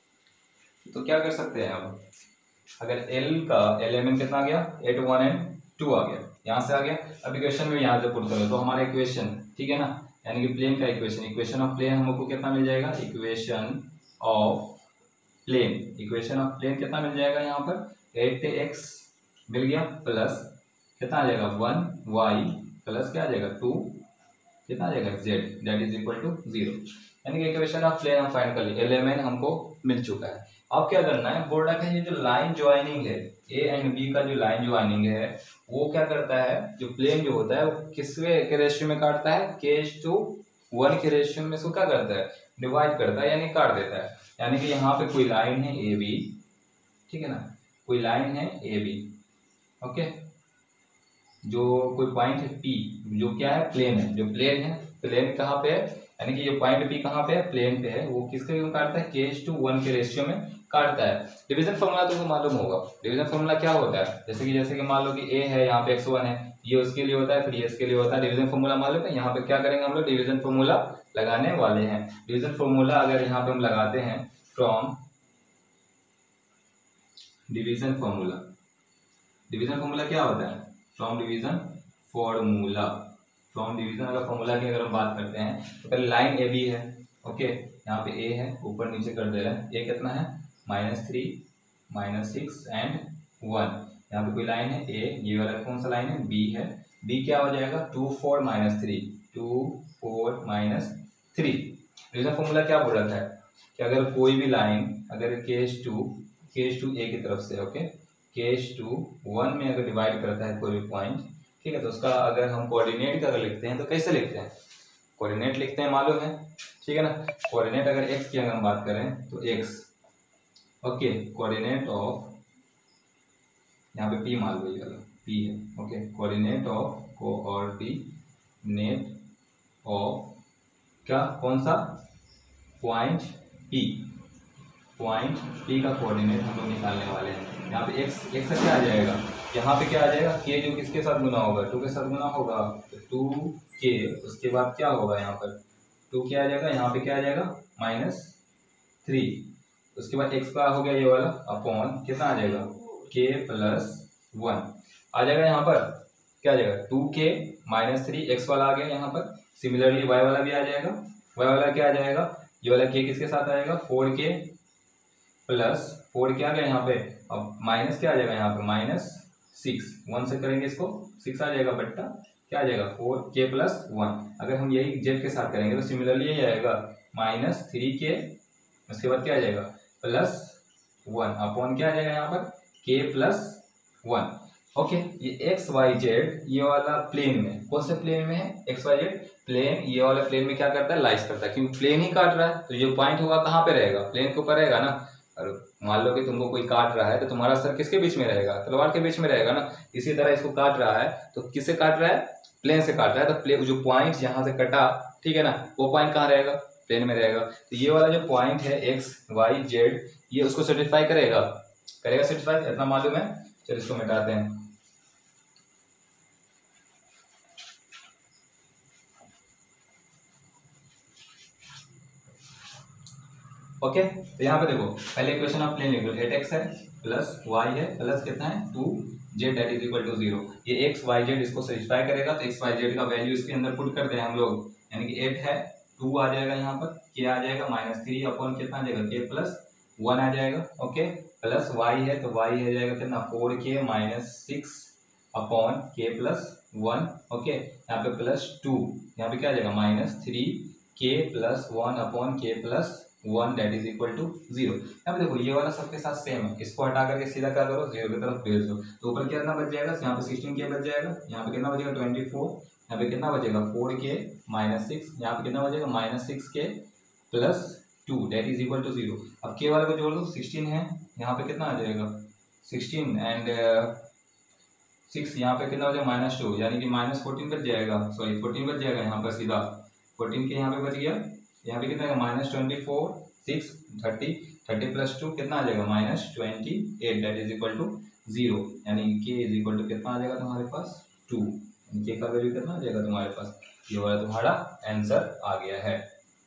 गया। तो क्या कर सकते हैं अब, अगर एल का एलिमेंट कितना आ गया, एट वन एंड टू आ गया, यहाँ से आ गया। अब इक्वेशन में यहाँ से पुट करो तो हमारा इक्वेशन, ठीक है ना, यानी कि प्लेन का इक्वेशन, इक्वेशन ऑफ प्लेन हमको कितना मिल जाएगा, equation of plane, equation of plane कितना मिल जाएगा, यहाँ पर एट एक्स मिल गया, प्लस कितना आ जाएगा, वन वाई प्लस क्या आ जाएगा, टू कितना आ जाएगा, Z that is equal to zero. यानी कि इक्वेशन ऑफ प्लेन हम फाइंड कर लिए, एलिमेंट हमको मिल चुका है। अब क्या करना है, बोर्ड रखा है, ये जो लाइन ज्वाइनिंग है, ए एंड बी का जो लाइन ज्वाइनिंग है वो क्या करता है, जो प्लेन जो होता है वो किसवे के रेशियो में काटता है, के एच टू वन के रेशियो में इसको क्या करता है, डिवाइड करता है, यानी काट देता है। यानी कि यहाँ पे कोई लाइन है ए बी, ठीक है ना, कोई लाइन है ए बी, ओके, जो कोई पॉइंट है पी, जो क्या है, प्लेन है, जो प्लेन है, प्लेन कहाँ पे है, यानी कि ये पॉइंट पी कहाँ पे है, प्लेन पे है, वो किसके में काटता है, के एच टू वन के रेशियो में काटता है। डिवीजन फॉर्मूला तुमको मालूम होगा, डिवीजन फॉर्मूला क्या होता है, जैसे कि जैसे कि मान लो कि ए है, यहाँ पे एक्स वन है, ये उसके लिए होता है, फिर ये इसके लिए होता है। डिवीजन फॉर्मूला मालूम है, यहाँ पे क्या करेंगे हम लोग, डिवीजन फॉर्मूला लगाने वाले हैं। डिवीजन फॉर्मूला अगर यहाँ पे हम लगाते हैं, from division formula, division formula क्या होता है, from division formula, from division अगर फॉर्मूला की अगर हम बात करते हैं तो पहले लाइन ए बी है, ओके, यहाँ पे ए है, ऊपर नीचे कर दे रहा है, ए कितना है, minus three minus six and one, यहाँ पे कोई लाइन है ए, ये वाला कौन सा लाइन है, बी है, बी क्या हो जाएगा, two four minus three, two four minus three. Division formula क्या बोल रहा है कि अगर कोई भी लाइन, अगर case two case two A की तरफ से, ओके, केस टू वन में अगर डिवाइड करता है कोई भी पॉइंट, ठीक है, तो उसका अगर हम कोऑर्डिनेट अगर लिखते हैं तो कैसे लिखते हैं, कोऑर्डिनेट लिखते हैं, मालूम है, ठीक है ना। कोऑर्डिनेट अगर एक्स की अगर हम बात करें तो एक्स, ओके, कोऑर्डिनेट ऑफ, यहाँ पे पी मान लो, ये पी है, okay, coordinate of, coordinate of क्या, कौन सा, पॉइंट पी, पॉइंट पी का कोऑर्डिनेट हम लोग निकालने वाले हैं। यहाँ पे एक्स, एक्स क्या आ जाएगा, यहाँ पे क्या आ जाएगा, के जो किसके साथ गुना होगा, टू के साथ गुना होगा, तो टू के, उसके बाद क्या होगा, यहाँ पर टू क्या आ जाएगा, यहाँ पे क्या आ जाएगा, माइनस थ्री, उसके बाद एक्स का हो गया ये वाला, अपॉन कितना आ जाएगा, के प्लस वन आ जाएगा, यहाँ पर क्या आ जाएगा, टू के माइनस थ्री, एक्स वाला आ गया यहाँ पर। सिमिलरली वाई वाला भी आ जाएगा, वाई वाला क्या आ जाएगा, ये वाला के किसके साथ आएगा, फोर के प्लस फोर क्या आ गया यहाँ पे, अब माइनस क्या आ जाएगा यहाँ पे, माइनस सिक्स, वन से करेंगे इसको, सिक्स आ जाएगा, बट्टा क्या आ जाएगा, फोर के प्लस वन। अगर हम यही जेड के साथ करेंगे तो सिमिलरली यही आएगा, माइनस थ्री के, उसके बाद क्या आ जाएगा, प्लस वन, अपॉन क्या आ जाएगा यहाँ पर, के प्लस वन। ओके, ये एक्स वाई जेड ये वाला प्लेन में, कौन से प्लेन में है, एक्स वाई जेड प्लेन, ये वाला प्लेन में क्या करता है, लाइज करता है, क्योंकि प्लेन ही काट रहा है, तो ये पॉइंट होगा कहाँ पे रहेगा, प्लेन के ऊपर रहेगा ना। और मान लो कि तुमको कोई काट रहा है तो तुम्हारा सर किसके बीच में रहेगा, तलवार के बीच में रहेगा ना। इसी तरह इसको काट रहा है तो किससे काट रहा है, प्लेन से काट रहा है, तो प्लेन जो पॉइंट यहाँ से कटा, ठीक है ना, वो पॉइंट कहाँ रहेगा, प्लेन में रहेगा। तो ये वाला जो पॉइंट है एक्स वाई जेड, ये उसको सेटिस्फाई करेगा, करेगा सेटिस्फाई, इतना मालूम है। चलो इसको मिटाते हैं। ओके okay, तो यहाँ पे देखो पहले इक्वेशन आप प्लेन लिख लो, एट एक्स है प्लस वाई है प्लस कितना है two Z that is equal to zero. ये एक्स वाई जेड इसको सेटिस्फाई करेगा, तो एक्स वाई जेड का वैल्यू इसके अंदर पुट करते हैं हम लोग, यानी कि एट है, टू आ जाएगा यहाँ पर, के आ जाएगा माइनस थ्री अपॉन कितना आ जाएगा, के प्लस वन आ जाएगा, ओके, प्लस वाई है तो वाई आ जाएगा कितना, four k minus six upon k plus one, okay, यहाँ पे प्लस टू, यहाँ पे क्या आ जाएगा minus three k plus one upon k plus one that is equal to zero. यहाँ पे देखो ये वाला सबके साथ सेम है, इसको हटा करके सीधा क्या करो, जीरो की तरफ भेज दो, तो ऊपर कितना बच जाएगा, यहाँ पे सिक्सटीन के बच जाएगा, यहाँ पे कितना बचेगा ट्वेंटी फोर, यहाँ पे कितना बचेगा फोर के माइनस सिक्स, यहाँ पे कितना बचेगा minus six k plus two that is equal to zero. अब के वाले को जोड़ दो, सिक्सटीन है, यहाँ पे कितना आ जाएगा सिक्सटीन एंड सिक्स, यहाँ पे कितना हो जाएगा माइनस टू, यानी कि माइनस फोर्टीन बच जाएगा, सॉरी फोर्टीन बच जाएगा यहाँ पर सीधा, फोर्टीन के यहाँ पे बच गया, यहाँ पे कितना है minus twenty four, six, thirty, thirty plus two कितना आ जाएगा minus twenty eight that is equal to zero, यानी के इज इक्वल टू कितना आ जाएगा तुम्हारे पास टू, के का वैल्यू कितना आ जाएगा तुम्हारे पास, ये वाला तुम्हारा आंसर आ गया है।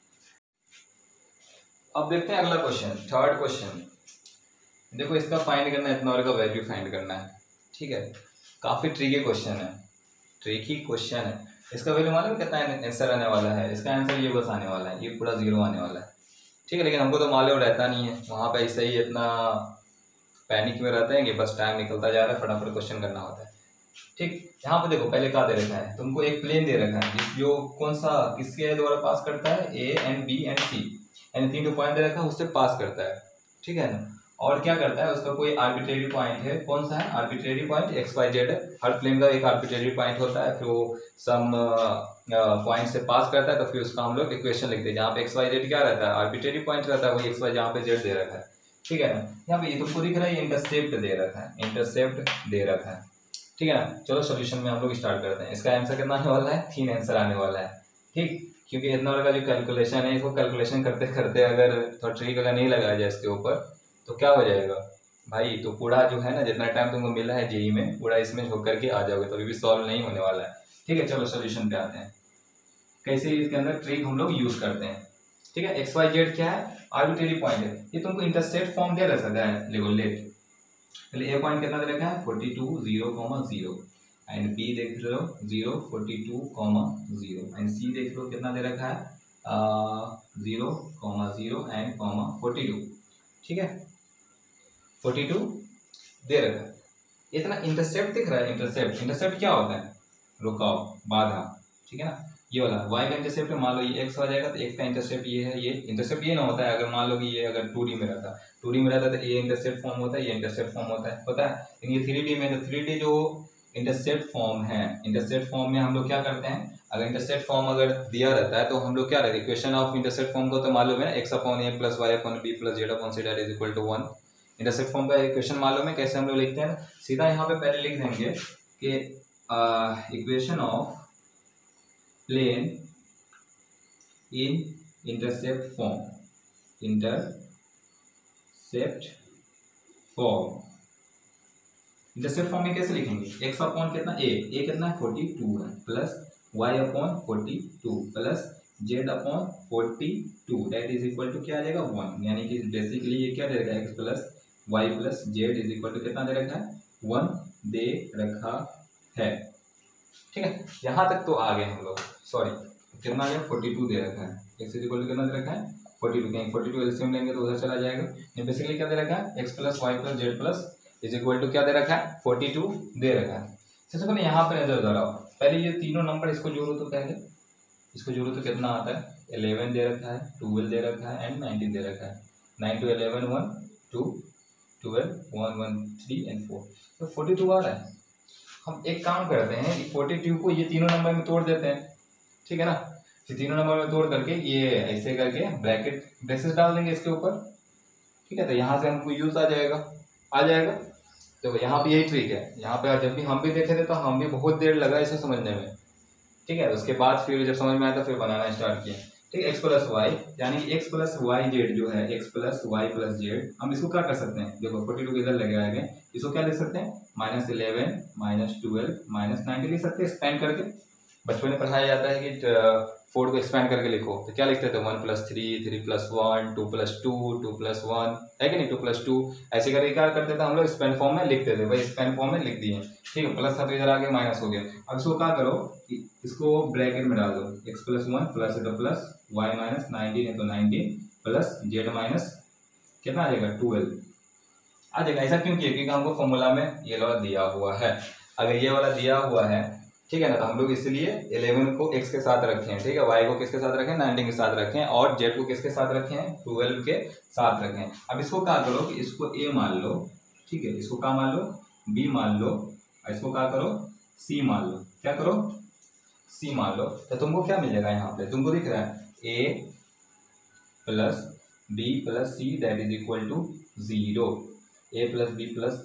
अब देखते हैं अगला क्वेश्चन, थर्ड क्वेश्चन। देखो इसका फाइंड करना है, इतना और का वैल्यू फाइंड करना है, ठीक है, काफी ट्रिकी क्वेश्चन है, ट्रिकी क्वेश्चन है। इसका वैल्यू मालूम कितना आंसर आने वाला है, इसका आंसर ये बस आने वाला है, ये पूरा जीरो आने वाला है, ठीक है, लेकिन हमको तो मालूम रहता नहीं है, वहाँ पे ऐसे ही इतना पैनिक में रहते हैं कि बस टाइम निकलता जा रहा है, फटाफट क्वेश्चन करना होता है, ठीक। यहाँ पे देखो पहले क्या दे रखा है तुमको, एक प्लेन दे रखा है जो कौन सा किसके द्वारा पास करता है, A and B and C, यानी तीन जो पॉइंट दे रखा है उससे पास करता है, ठीक है ना। और क्या करता है, उसका कोई आर्बिट्रेरी पॉइंट है, कौन सा है arbitrary point, x y z है, हर प्लेन का एक आर्बिट्रेरी पॉइंट होता है, फिर वो सम पॉइंट से पास करता है, तो फिर उसका हम लोग इक्वेशन लिखते हैं, जहाँ पे एक्स वाई जेड क्या रहता है आर्बिट्रेरी पॉइंट रहता है, वही एक्स वाई जहाँ पे जेड दे रखा है, ठीक है ना। यहाँ पे ये तुमको दिख रहा है, ये इंटरसेप्ट दे रखा है, इंटरसेप्ट दे रखा है, ठीक है ना। चलो सोल्यूशन में हम लोग स्टार्ट करते हैं। इसका आंसर कितना आने वाला है, तीन आंसर आने वाला है, ठीक, क्योंकि इतना बड़ा जो कैलकुलेशन है, इसको कैलकुलेशन करते करते अगर थोड़ा ट्रिक अगर नहीं लगाया जाए इसके ऊपर तो क्या हो जाएगा भाई, तो पूरा जो है ना जितना टाइम तुमको मिला है जेई में पूरा इसमें झोंक करके आ जाओगे, तो अभी भी सॉल्व नहीं होने वाला है, ठीक है। चलो सोल्यूशन पे आते हैं, कैसे इसके अंदर ट्रिक हम लोग यूज करते हैं, ठीक है। एक्स वाई जेड क्या है, आर्बिट्रेरी पॉइंट है, ये तुमको इंटरसेप्ट फॉर्म क्या रह सकता है, देखो लेट, पहले ए पॉइंट कितना दे रखा है forty two zero comma zero, and B देख लो zero forty two comma zero, and C देख लो कितना दे रखा है zero comma zero and comma forty two, ठीक है, फोर्टी टू दे रखा है। इतना इंटरसेप्ट दिख रहा है, इंटरसेप्ट, इंटरसेप्ट क्या होता है, रुकाव, बाधा, ठीक है ना। ये वाला y का इंटरसेप्ट मान लो ये x आ जाएगा, तो x का इंटरसेप्ट ये है, ये इंटरसेप्ट ये ना होता है। अगर मान लो कि ये अगर टू डी में रहता टू डी में रहता तो ये इंटरसेप्ट फॉर्म होता है, ये इंटरसेप्ट फॉर्म होता है, पता है। लेकिन ये थ्री डी में, तो थ्री डी जो इंटरसेप्ट फॉर्म है, इंटरसेप्ट फॉर्म में हम लोग क्या करते हैं, अगर इंटरसेप्ट फॉर्म अगर दिया रहता है तो हम लोग क्या रहते हैं, इक्वेशन ऑफ इंटरसेप्ट फॉर्म को तो मालूम है ना, x upon a plus y upon b plus z upon c that is equal to one. Intercept form का इक्वेशन मालूम है, कैसे हम लोग लिखते हैं, सीधा यहाँ पे पहले लिख देंगे कि equation of plane in intercept form, intercept form intercept form में कैसे लिखेंगे, x अपॉन कितना a, a कितना है फोर्टी टू है, plus y upon forty two plus z upon forty two that is equal to क्या आ जाएगा वन। यानी कि बेसिकली ये क्या दे रखा है, x plus y plus z is equal to कितना दे रखा है, वन दे रखा है। ठीक है, यहाँ तक तो आ गए हम लोग। सॉरी कितना आ गया, फोर्टी टू दे रखा है, x इज इक्वल टू कितना दे रखा है फोर्टी टू। कहीं फोर्टी टू एलसीएम लेंगे तो उधर चला जाएगा। ये बेसिकली क्या दे रखा है, x plus y plus z plus is equal to क्या दे रखा है, फोर्टी टू दे रखा है। सबसे पहले यहाँ पे नजर डालो, पहले ये तीनों नंबर इसको जोड़ो तो पहले इसको जोड़ो तो कितना आता है, इलेवन दे रखा है, ट्वेल्व दे रखा है एंड नाइनटीन दे रखा है। Nine two eleven one two twelve one one three and four, तो फोर्टी टू आ रहा है। हम एक काम करते हैं, फोर्टी टू को ये तीनों नंबर में तोड़ देते हैं, ठीक है ना। फिर तीनों नंबर में तोड़ करके ये ऐसे करके ब्रैकेट ब्रेसेस डाल देंगे इसके ऊपर, ठीक है। तो यहाँ से हमको यूज आ जाएगा आ जाएगा तो यहाँ पे यही ट्रिक है। यहाँ पे जब भी हम भी देखे थे तो हम भी बहुत देर लगा इसे समझने में, ठीक है। उसके बाद फिर जब समझ में आया तो फिर बनाना स्टार्ट किया, ठीक है। एक्स प्लस वाई यानी कि एक्स प्लस वाई जेड जो है, x plus y plus z, हम इसको क्या कर सकते हैं, देखो फोर्टी टू इधर लगे आएंगे, इसको क्या लिख सकते हैं, minus eleven minus twelve minus nineteen लिख सकते हैं एक्सपेंड करके। बचपन में पढ़ाया जाता है कि फोर को एक्सपेंड करके लिखो, तो क्या लिखते थे, one plus three, three plus one, two plus two, two plus one, है कि नहीं, टू प्लस टू, ऐसे करके क्या करते थे हम लोग, स्पेन फॉर्म में लिखते थे। भाई स्पेन फॉर्म में लिख दिए, ठीक है। प्लस था तो इधर आगे माइनस हो गया। अब इसको क्या करो, इसको ब्रैकेट में डाल दो, एक्स प्लस वन प्लस है तो प्लस, वाई माइनस नाइनटीन है तो नाइनटीन प्लस जेड माइनस कितना आ जाएगा, ट्वेल्व आ जाएगा। ऐसा क्यों किया, क्योंकि हमको फॉर्मूला में ये वाला दिया हुआ है। अगर ये वाला दिया हुआ है, ठीक है ना, तो हम लोग इसलिए इलेवन को x के साथ रखे हैं, ठीक है, y को किसके साथ रखें, नाइनटीन के साथ रखें, और z को किसके साथ रखे हैं, ट्वेल्व के साथ रखें। अब इसको क्या करो कि इसको a मान लो, ठीक है, इसको क्या मान लो, b मान लो, और इसको क्या करो, c मान लो। क्या करो, c मान लो, तो तुमको क्या मिल जाएगा, यहाँ पे तुमको दिख रहा है a plus b plus c that is equal to zero, a plus b plus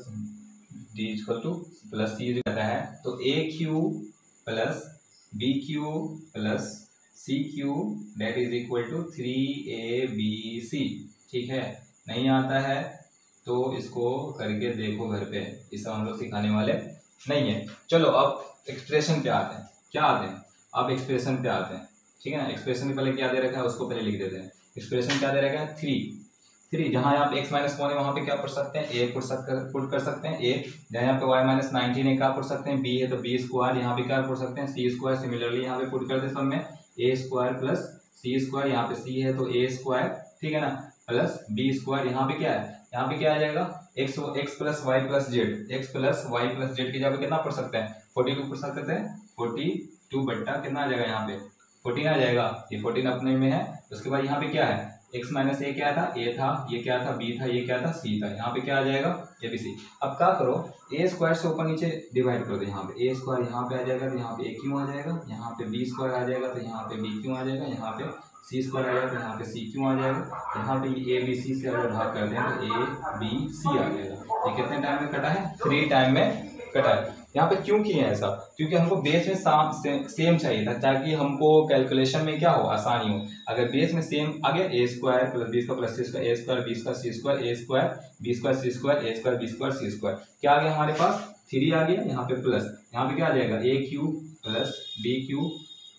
d equal to plus c रहता है, तो a cube plus b cube plus c cube that is equal to three a b c, ठीक है। नहीं आता है तो इसको करके देखो घर पे, इसे हम लोग सिखाने वाले नहीं है। चलो अब एक्सप्रेशन पे आते हैं, क्या आते हैं, अब एक्सप्रेशन पे आते हैं, ठीक है ना। एक्सप्रेशन पहले क्या दे रखा है उसको पहले लिख देते हैं। एक्सप्रेशन क्या दे रखा है, थ्री थ्री जहाँ आप एक्स माइनस वन है वहाँ पे क्या पढ़ सकते हैं, ए पुट सकते पुट कर सकते हैं, ए जहाँ यहाँ पे वाई माइनस नाइनटीन है क्या पुट सकते हैं, बी है तो बी स्क्वायर, यहाँ पे क्या पुट सकते हैं, सी स्क्वायर। सिमिलरली यहाँ पे पुट करते सब में a square plus c square, यहाँ पे सी है तो ए स्क्वायर, ठीक है ना, प्लस बी स्क्वायर। यहाँ पे क्या है, यहाँ पे क्या आ जाएगा, x x plus y plus z, x plus y plus z की जगह पे कितना पढ़ सकते हैं, फोर्टी टू पढ़ सकते हैं, फोर्टी टू बट्टा कितना आ जाएगा, यहाँ पे फोर्टीन आ जाएगा, ये फोर्टीन अपने में है। उसके बाद यहाँ पे क्या है, x माइनस ए क्या था, a था, ये क्या था, b था, ये क्या था, c था, यहाँ पे क्या आ जाएगा, ए बी सी। अब क्या करो, a स्क्वायर से ऊपर नीचे डिवाइड कर दो, यहाँ पे a स्क्वायर यहाँ पे आ जाएगा तो यहाँ पे a क्यों आ जाएगा, यहाँ पे b स्क्वायर आ जाएगा तो यहाँ पे b क्यों आ जाएगा, यहाँ पे c स्क्वायर आ जाएगा तो यहाँ पे c क्यों आ जाएगा, यहाँ पे ए बी सी से अगर भाग कर दें तो ए बी सी आ जाएगा। ये कितने टाइम में कटा है, थ्री टाइम में कटा है। यहाँ पे क्यों किए हैं ऐसा, क्योंकि हमको बेस में साम, से, सेम चाहिए था ताकि हमको कैलकुलेशन में क्या हो, आसानी हो। अगर बेस में सेम आ गया, a square plus b square plus c square, a square b square c square, a square b square c square, a square b square c square, क्या आ गया हमारे पास, थ्री आ गया। यहाँ पे प्लस, यहाँ पे क्या आ जाएगा, a cube plus b cube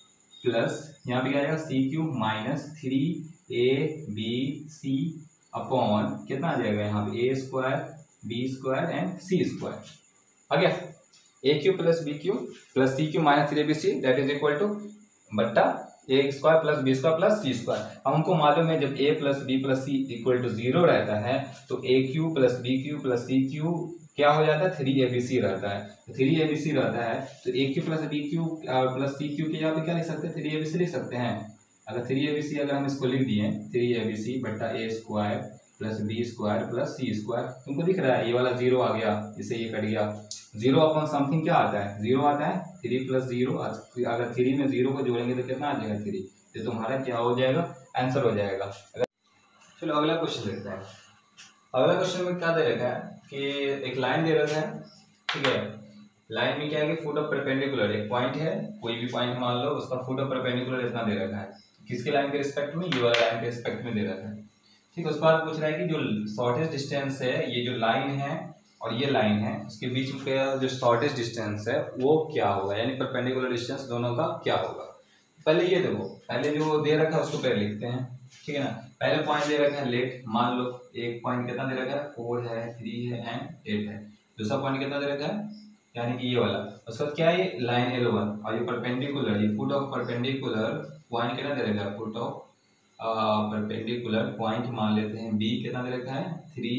plus यहाँ पे क्या आ जाएगा, c cube minus three a b c upon कितना आ जाएगा, यहाँ पे a square b square and c square आ गया। A cube plus b cube plus c cube minus three b c that is equal to बट्टा a square plus b square plus c square. अब हमको मालूम है जब a plus b plus c equal to zero रहता है तो a cube plus b cube plus c cube क्या हो जाता है, थ्री ए बी सी रहता है। तो थ्री ए बी सी रहता है तो a cube plus b cube plus c cube के यहाँ पे क्या लिख सकते हैं, थ्री ए बी सी लिख सकते हैं। अगर थ्री ए बी सी अगर हम इसको लिख दिए, थ्री ए बी सी बट्टा a square plus b square plus c square, तुमको दिख रहा है ये वाला जीरो आ गया, इससे ये कट गया। जीरो अपॉन समथिंग क्या आता है, जीरो आता है। थ्री प्लस जीरो, अगर थ्री में जीरो को जोड़ेंगे तो कितना आ जाएगा, थ्री। तो तुम्हारा क्या हो जाएगा, आंसर हो जाएगा। अगर चलो अगला क्वेश्चन देखते हैं। अगला क्वेश्चन में क्या दे रखा है कि एक लाइन दे रखा है, ठीक है। लाइन में क्या है कि फुट ऑफ परपेंडिकुलर, एक पॉइंट है, कोई भी पॉइंट मान लो, उसका फुट ऑफ परपेंडिकुलर इतना दे रखा है। किसके लाइन के रिस्पेक्ट में, ये वाला लाइन के रिस्पेक्ट में दे रखा है, ठीक है। उसके बाद पूछ रहा है कि जो शॉर्टेस्ट डिस्टेंस है, ये जो लाइन है और ये लाइन है, उसके बीच में का जो शॉर्टेस्ट डिस्टेंस है वो क्या होगा, यानी परपेंडिकुलर डिस्टेंस दोनों का क्या होगा। पहले ये देखो, पहले जो दे रखा है उसको पहले लिखते हैं, ठीक है ना। पहले पॉइंट दे रखा है लेट, मान लो एक पॉइंट कितना दे रखा है, फोर है, थ्री है एंड एट है। दूसरा पॉइंट कितना दे रखा है, यानी कि ये वाला। उसका क्या है, लाइन एल वन, और ये परपेंडिकुलर, ये फुट ऑफ परपेंडिकुलर पॉइंट कितना दे रखा है, फुट ऑफ परपेंडिकुलर पॉइंट मान लेते हैं बी, कितना दे रखा है, थ्री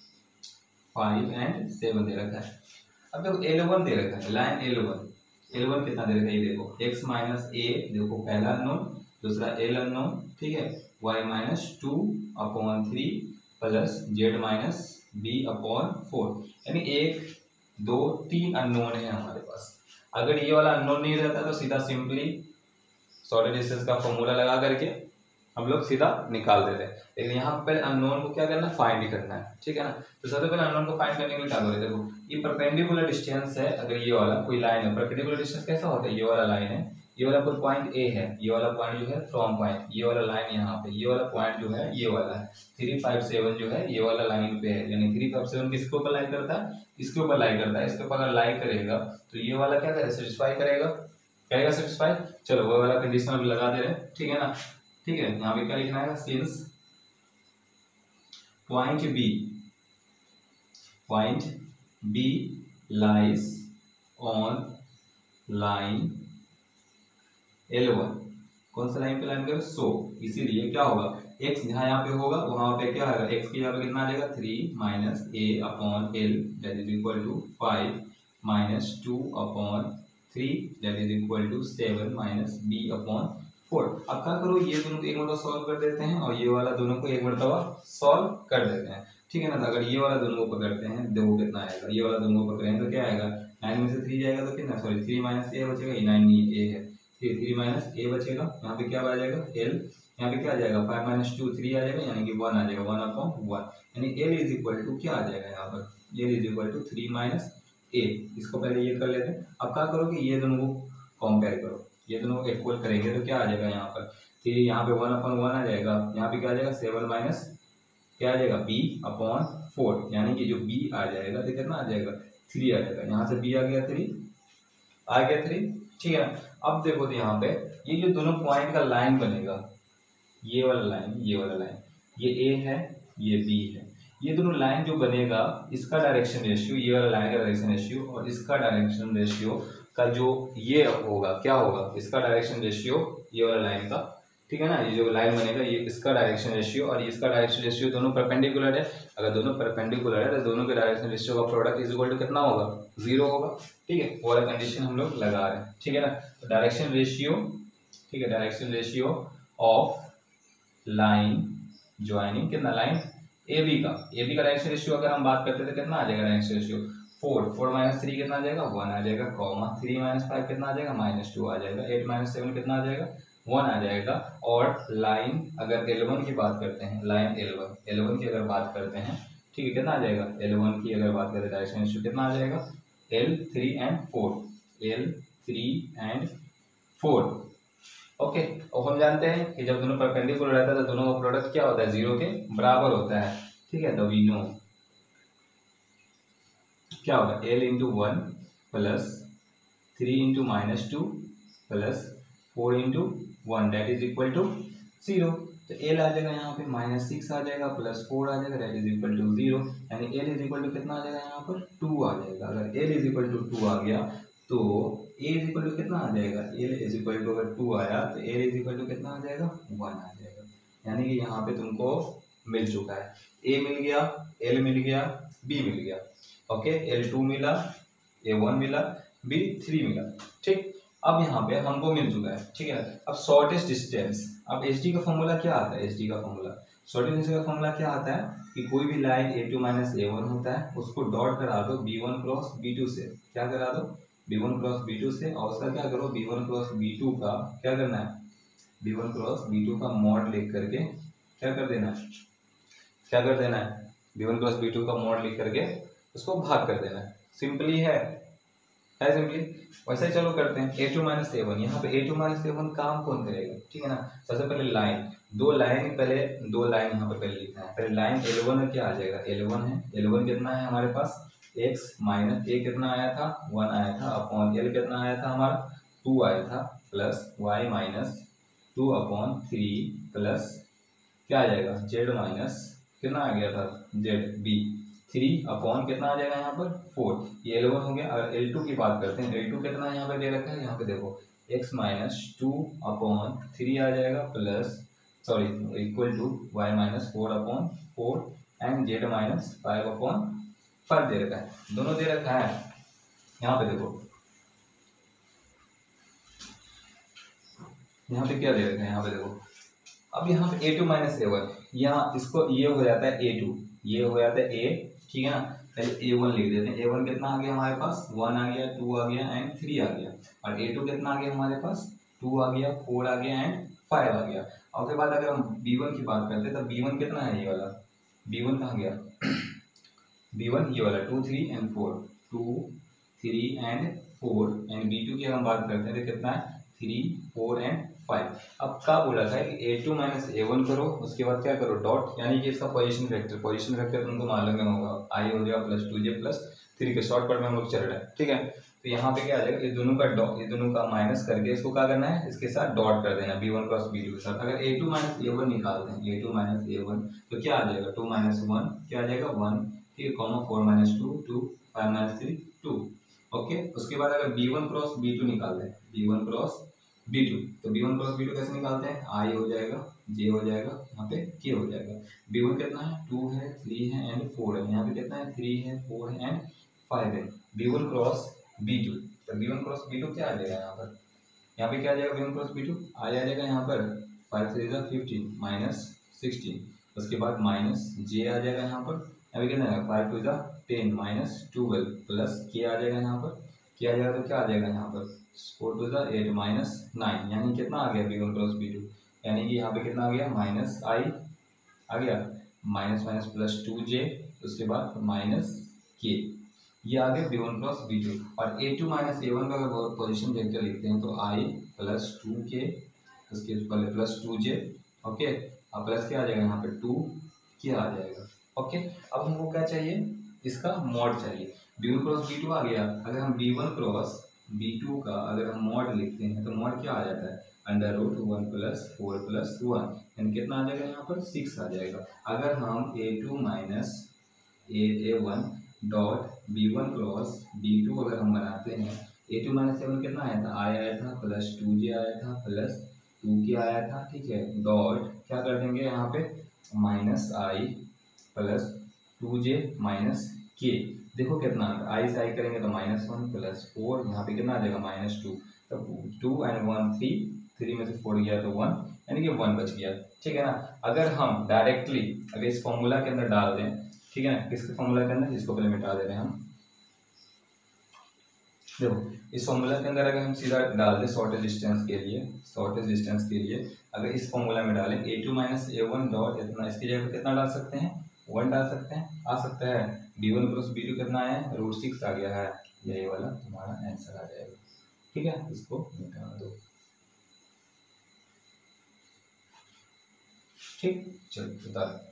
फाइव एंड सेवन दे रखा है। अब देखो एल वन दे रखा है, line L one, L one कितना दे रखा है, ये देखो एक्स माइनस ए, देखो पहला अननोन, दूसरा एल अननोन, ठीक है, y minus two upon three plus z minus b upon four, यानी एक दो तीन अननोन है हमारे पास। अगर ये वाला अननोन नहीं रहता तो सीधा सिंपली शॉर्टेस्ट डिस्टेंस का फॉर्मूला लगा करके हम लोग सीधा निकाल देते हैं। लेकिन यहाँ पे पहले अननोन को क्या करना है, फाइंड करना है, ठीक है ना। तो सबसे पहले अननोन को फाइंड करने के लिए क्या करें, देखो ये परपेंडिकुलर डिस्टेंस है, अगर ये वाला कोई लाइन है, परपेंडिकुलर डिस्टेंस कैसा होता है, ये वाला लाइन है, ये वाला कोई पॉइंट ए है, ये वाला पॉइंट जो है फ्रॉम पॉइंट, ये वाला लाइन यहाँ पे, ये वाला पॉइंट जो है ये वाला है, थ्री फाइव सेवन जो है ये वाला लाइन पे है, यानी थ्री फाइव सेवन किसके ऊपर लाई करता है, इसके ऊपर लाई करता है। इसके ऊपर अगर लाई करेगा तो ये वाला क्या करेगा, सेटिस्फाई करेगा, करेगा सेटिस्फाई। चलो वो वाला कंडीशन अभी लगा दे रहे हैं, ठीक है ना। ठीक है, यहाँ पे क्या लिखना है, since point B, point B lies on line L one, कौन सा लाइन पे लाइन करें, सो इसीलिए क्या होगा, x जहाँ यहाँ पे होगा वहां पे क्या होगा, x की यहाँ पे कितना आ जाएगा, three minus a upon l that is equal to five minus two upon three that is equal to seven minus b upon four. अब क्या करो, ये दोनों को एक मरतबा सॉल्व कर देते हैं और ये वाला दोनों को एक मरतबा सॉल्व कर देते हैं, ठीक है ना। तो अगर ये वाला दोनों को पकड़ते हैं, देखो कितना आएगा, ये वाला दोनों को पकड़ेंगे तो क्या आएगा, नाइन में से थ्री जाएगा तो कितना, सॉरी थ्री माइनस ए बचेगा, नाइन ए है, थ्री थ्री माइनस ए बचेगा, यहाँ पे क्या आ जाएगा एल, यहाँ पे क्या आ जाएगा, फाइव माइनस टू थ्री आ जाएगा, यानी कि वन आ जाएगा, वन अपॉन वन, यानी एल इज इक्वल टू क्या आ जाएगा यहाँ पर, L is equal to three minus A. इसको पहले ये कर लेते हैं। अब क्या करो कि ये दोनों को कंपेयर करो, ये दोनों को इक्वल करेंगे तो क्या आ जाएगा, यहाँ पर थ्री, यहाँ पे वन अपॉन वन आ जाएगा, यहाँ पे क्या आ जाएगा सेवन माइनस क्या आ जाएगा बी अपॉन फोर, यानी कि जो बी आ जाएगा तो कितना आ जाएगा, थ्री आ जाएगा। यहाँ से बी आ गया थ्री, आ गया थ्री, ठीक है ना। अब देखो तो यहाँ पे ये जो दोनों पॉइंट का लाइन बनेगा, ये वाला लाइन, ये वाला लाइन, ये ए है, ये बी है, ये दोनों लाइन जो बनेगा इसका डायरेक्शन रेशियो, ये वाला लाइन का डायरेक्शन रेशियो और इसका डायरेक्शन रेशियो का जो ये होगा, क्या होगा, इसका डायरेक्शन रेशियो ये वाला लाइन का, ठीक है ना। ये जो लाइन बनेगा ये इसका डायरेक्शन रेशियो और इसका डायरेक्शन रेशियो दोनों परपेंडिकुलर है। अगर दोनों परपेंडिकुलर है तो दोनों के डायरेक्शन रेशियो का प्रोडक्ट इज इक्वल टू कितना होगा, जीरो होगा, ठीक है। वो वाला कंडीशन हम लोग लगा रहे हैं, ठीक है ना। तो डायरेक्शन रेशियो, ठीक है, direction ratio of line joining कितना, लाइन ए बी का, ए बी का डायरेक्शन रेशियो अगर हम बात करते हैं तो कितना आ जाएगा direction ratio, four, four minus three कितना आ जाएगा, वन आ जाएगा, कॉमा थ्री माइनस फाइव कितना आ जाएगा, माइनस टू आ जाएगा, एट माइनस सेवन कितना आ जाएगा, वन आ जाएगा। और लाइन अगर एल वन की बात करते हैं, line L one, L one की अगर बात करते हैं, ठीक है, कितना आ जाएगा, एल वन की अगर बात करें डायरेक्शन रेशियो कितना आ जाएगा, L three and four, L three and four, okay. और हम जानते हैं कि जब दोनों परपेंडिकुलर रहता है तो दोनों का प्रोडक्ट क्या होता है, जीरो के बराबर होता है, ठीक है। तो वी नो क्या होगा, L into one plus three into minus two plus four into one that is equal to zero. तो एल आ जाएगा यहाँ पे माइनस सिक्स आ जाएगा प्लस फोर आ जाएगा that is equal to zero, यानी एल इज इक्वल टू कितना आ जाएगा, यहाँ पर टू आ जाएगा। अगर L is equal to two आ गया तो ए इज इक्वल टू कितना आ जाएगा, एल इज इक्वल टू अगर टू आया तो एल इज इक्वल टू कितना आ जाएगा, वन आ जाएगा, यानी कि यहाँ पे तुमको मिल चुका है, ए मिल गया, एल मिल गया, बी मिल गया, ओके, एल टू मिला, ए वन मिला, बी थ्री मिला। ठीक, अब यहाँ पे हमको मिल चुका है। ठीक है, अब शॉर्टेस्ट डिस्टेंस, अब एच डी का फॉर्मूला क्या आता है? एच डी का फॉर्मूला, शॉर्टेस्ट डिस्टेंस का फॉर्मूला क्या आता है कि कोई भी line A two minus A one होता है, उसको डॉट करा दो B one cross B two से। क्या करा दो? B one cross B two से, और उसका क्या करो, B one cross B two का क्या करना है, B one cross B two का मॉड लिख करके क्या कर देना है, क्या कर देना है, B one cross B two का मॉड लिख करके उसको भाग कर देना है। सिंपली है, है सिंपली। वैसे ही चलो करते हैं, A two minus A one, यहाँ पे A two minus A one काम कौन करेगा? ठीक है ना, सबसे पहले लाइन, दो लाइन पहले, दो लाइन यहाँ पे पहले लिखना है। पहले लाइन एल वन क्या आ जाएगा, एल वन है, एल वन कितना है हमारे पास, एक्स माइनस ए कितना आया था, वन आया था, अपॉन एल कितना आया था हमारा, टू आया था, plus Y minus two upon three, plus क्या आ जाएगा, जेड माइनस कितना आ गया था, जेड बी, थ्री अपॉन कितना आ जाएगा यहाँ पर, फोर। ये एल वन हो गया। अगर एल टू की बात करते हैं, एल टू कितना यहाँ पे दे रखा है, यहाँ पे देखो x minus two upon three आ जाएगा, plus sorry equal to Y minus four upon four and Z minus five upon five दे रखा है, दोनों दे रखा है। यहाँ पे देखो, यहाँ पे क्या दे रखा है, यहाँ पे देखो, अब यहाँ पे A two minus A one, यहाँ इसको ये हो जाता है ए टू, ये हो जाता है ए, ठीक है ना, पहले ए वन लिख देते हैं। ए वन कितना आ गया हमारे पास, वन आ गया, टू आ गया एंड थ्री आ गया, और ए टू कितना आ गया हमारे पास, टू आ गया, फोर आ गया एंड फाइव आ गया। और उसके बाद अगर हम बी वन की बात करते हैं तो बी वन कितना है, ये वाला बी वन कहाँ गया, बी वन ये वाला two three and four, two three and four and B two की हम बात करते हैं तो कितना है, थ्री फोर एंड फाइव। अब क्या बोला था कि A two minus A one करो, उसके बाद क्या करो, डॉट, यानी कि इसका पोजीशन वेक्टर, पोजीशन वेक्टर तुमको मालूम है होगा, आई हो जाएगा plus two J plus three K short cut में हम लोग चल रहे हैं। ठीक है, तो यहाँ पे क्या आ जाएगा, ये दोनों का डॉट, ये दोनों का माइनस करके इसको क्या करना है, इसके साथ डॉट कर देना, B one cross B two के साथ। अगर A two minus A one निकालते हैं, A two minus A one तो क्या आ जाएगा, टू माइनस वन क्या आ जाएगा, वन, ठीक है, comma four minus two, two five minus three, two. Okay, उसके बाद अगर B one cross B two निकालते हैं, B one cross B two, तो B one cross B two कैसे निकालते हैं, आई हो जाएगा, जे हो जाएगा, यहाँ पे के हो जाएगा। बी वन कितना है, टू है, थ्री है एंड फोर है, यहाँ पे कितना है, थ्री है, फोर है एंड फाइव है। B one cross B two, तो B one cross B two क्या आ जाएगा यहाँ पर, यहाँ पे क्या आ जाएगा, B one cross B two I आ जाएगा यहाँ पर, फाइव थ्री ज़ा फिफ्टीन माइनस सिक्सटीन, उसके बाद माइनस जे आ जाएगा यहाँ पर, अभी कितना है, फाइव टू ज़ा ten minus twelve, plus K आ जाएगा यहाँ पर, के आ जाएगा तो क्या आ जाएगा यहाँ पर, फोर टू ज़ा एट माइनस नाइन, यानी कितना आ गया B one cross B two, यानी कि यहाँ पे कितना आ गया, माइनस आई आ गया, minus minus plus two J, उसके बाद माइनस के, ये आ गया B one cross B two. और A two minus A one का अगर पोजिशन वेक्टर लिखते हैं तो आई प्लस टू के, उसके पहले प्लस टू जे, ओके, और प्लस क्या आ जाएगा यहाँ पे, टू के आ जाएगा। ओके, अब हमको क्या चाहिए, इसका मॉड चाहिए। B one cross B two आ गया, अगर हम B one cross B two का अगर हम मॉड लिखते हैं तो मॉड क्या आ जाता है, under root one plus four plus one, यानी कितना आ जाएगा यहाँ पर, सिक्स आ जाएगा। अगर हम A two minus A A one dot B one cross B two अगर हम बनाते हैं, A two minus A one कितना आया था, आई आया था, प्लस टू जे आया था, प्लस टू के आया था, ठीक है, डॉट क्या कर देंगे यहाँ पे, minus I plus two J minus K, देखो कितना आई से आई करेंगे तो माइनस वन प्लस फोर, यहाँ पे कितना आ जाएगा, माइनस टू, तो two and one three, three में से फोर गया तो वन, यानी कि वन बच गया। ठीक है ना, अगर हम डायरेक्टली अगर इस फॉर्मूला के अंदर डाल दें, ठीक है ना, किसके फॉर्मूला के अंदर, इसको पहले मिटा दे रहे हैं हम, देखो इस फॉर्मूला के अंदर अगर हम सीधा डाल दें शॉर्टेज डिस्टेंस के लिए, शॉर्टेज डिस्टेंस के लिए अगर इस फॉर्मूला में डालें A two minus A one dot इतना, इसकी जगह कितना डाल सकते हैं, वन डाल सकते हैं, आ सकता है, B one plus B two कितना है, रूट सिक्स आ गया है, यही वाला तुम्हारा आंसर आ जाएगा। ठीक है, इसको मिटा दो। ठीक, चलो बता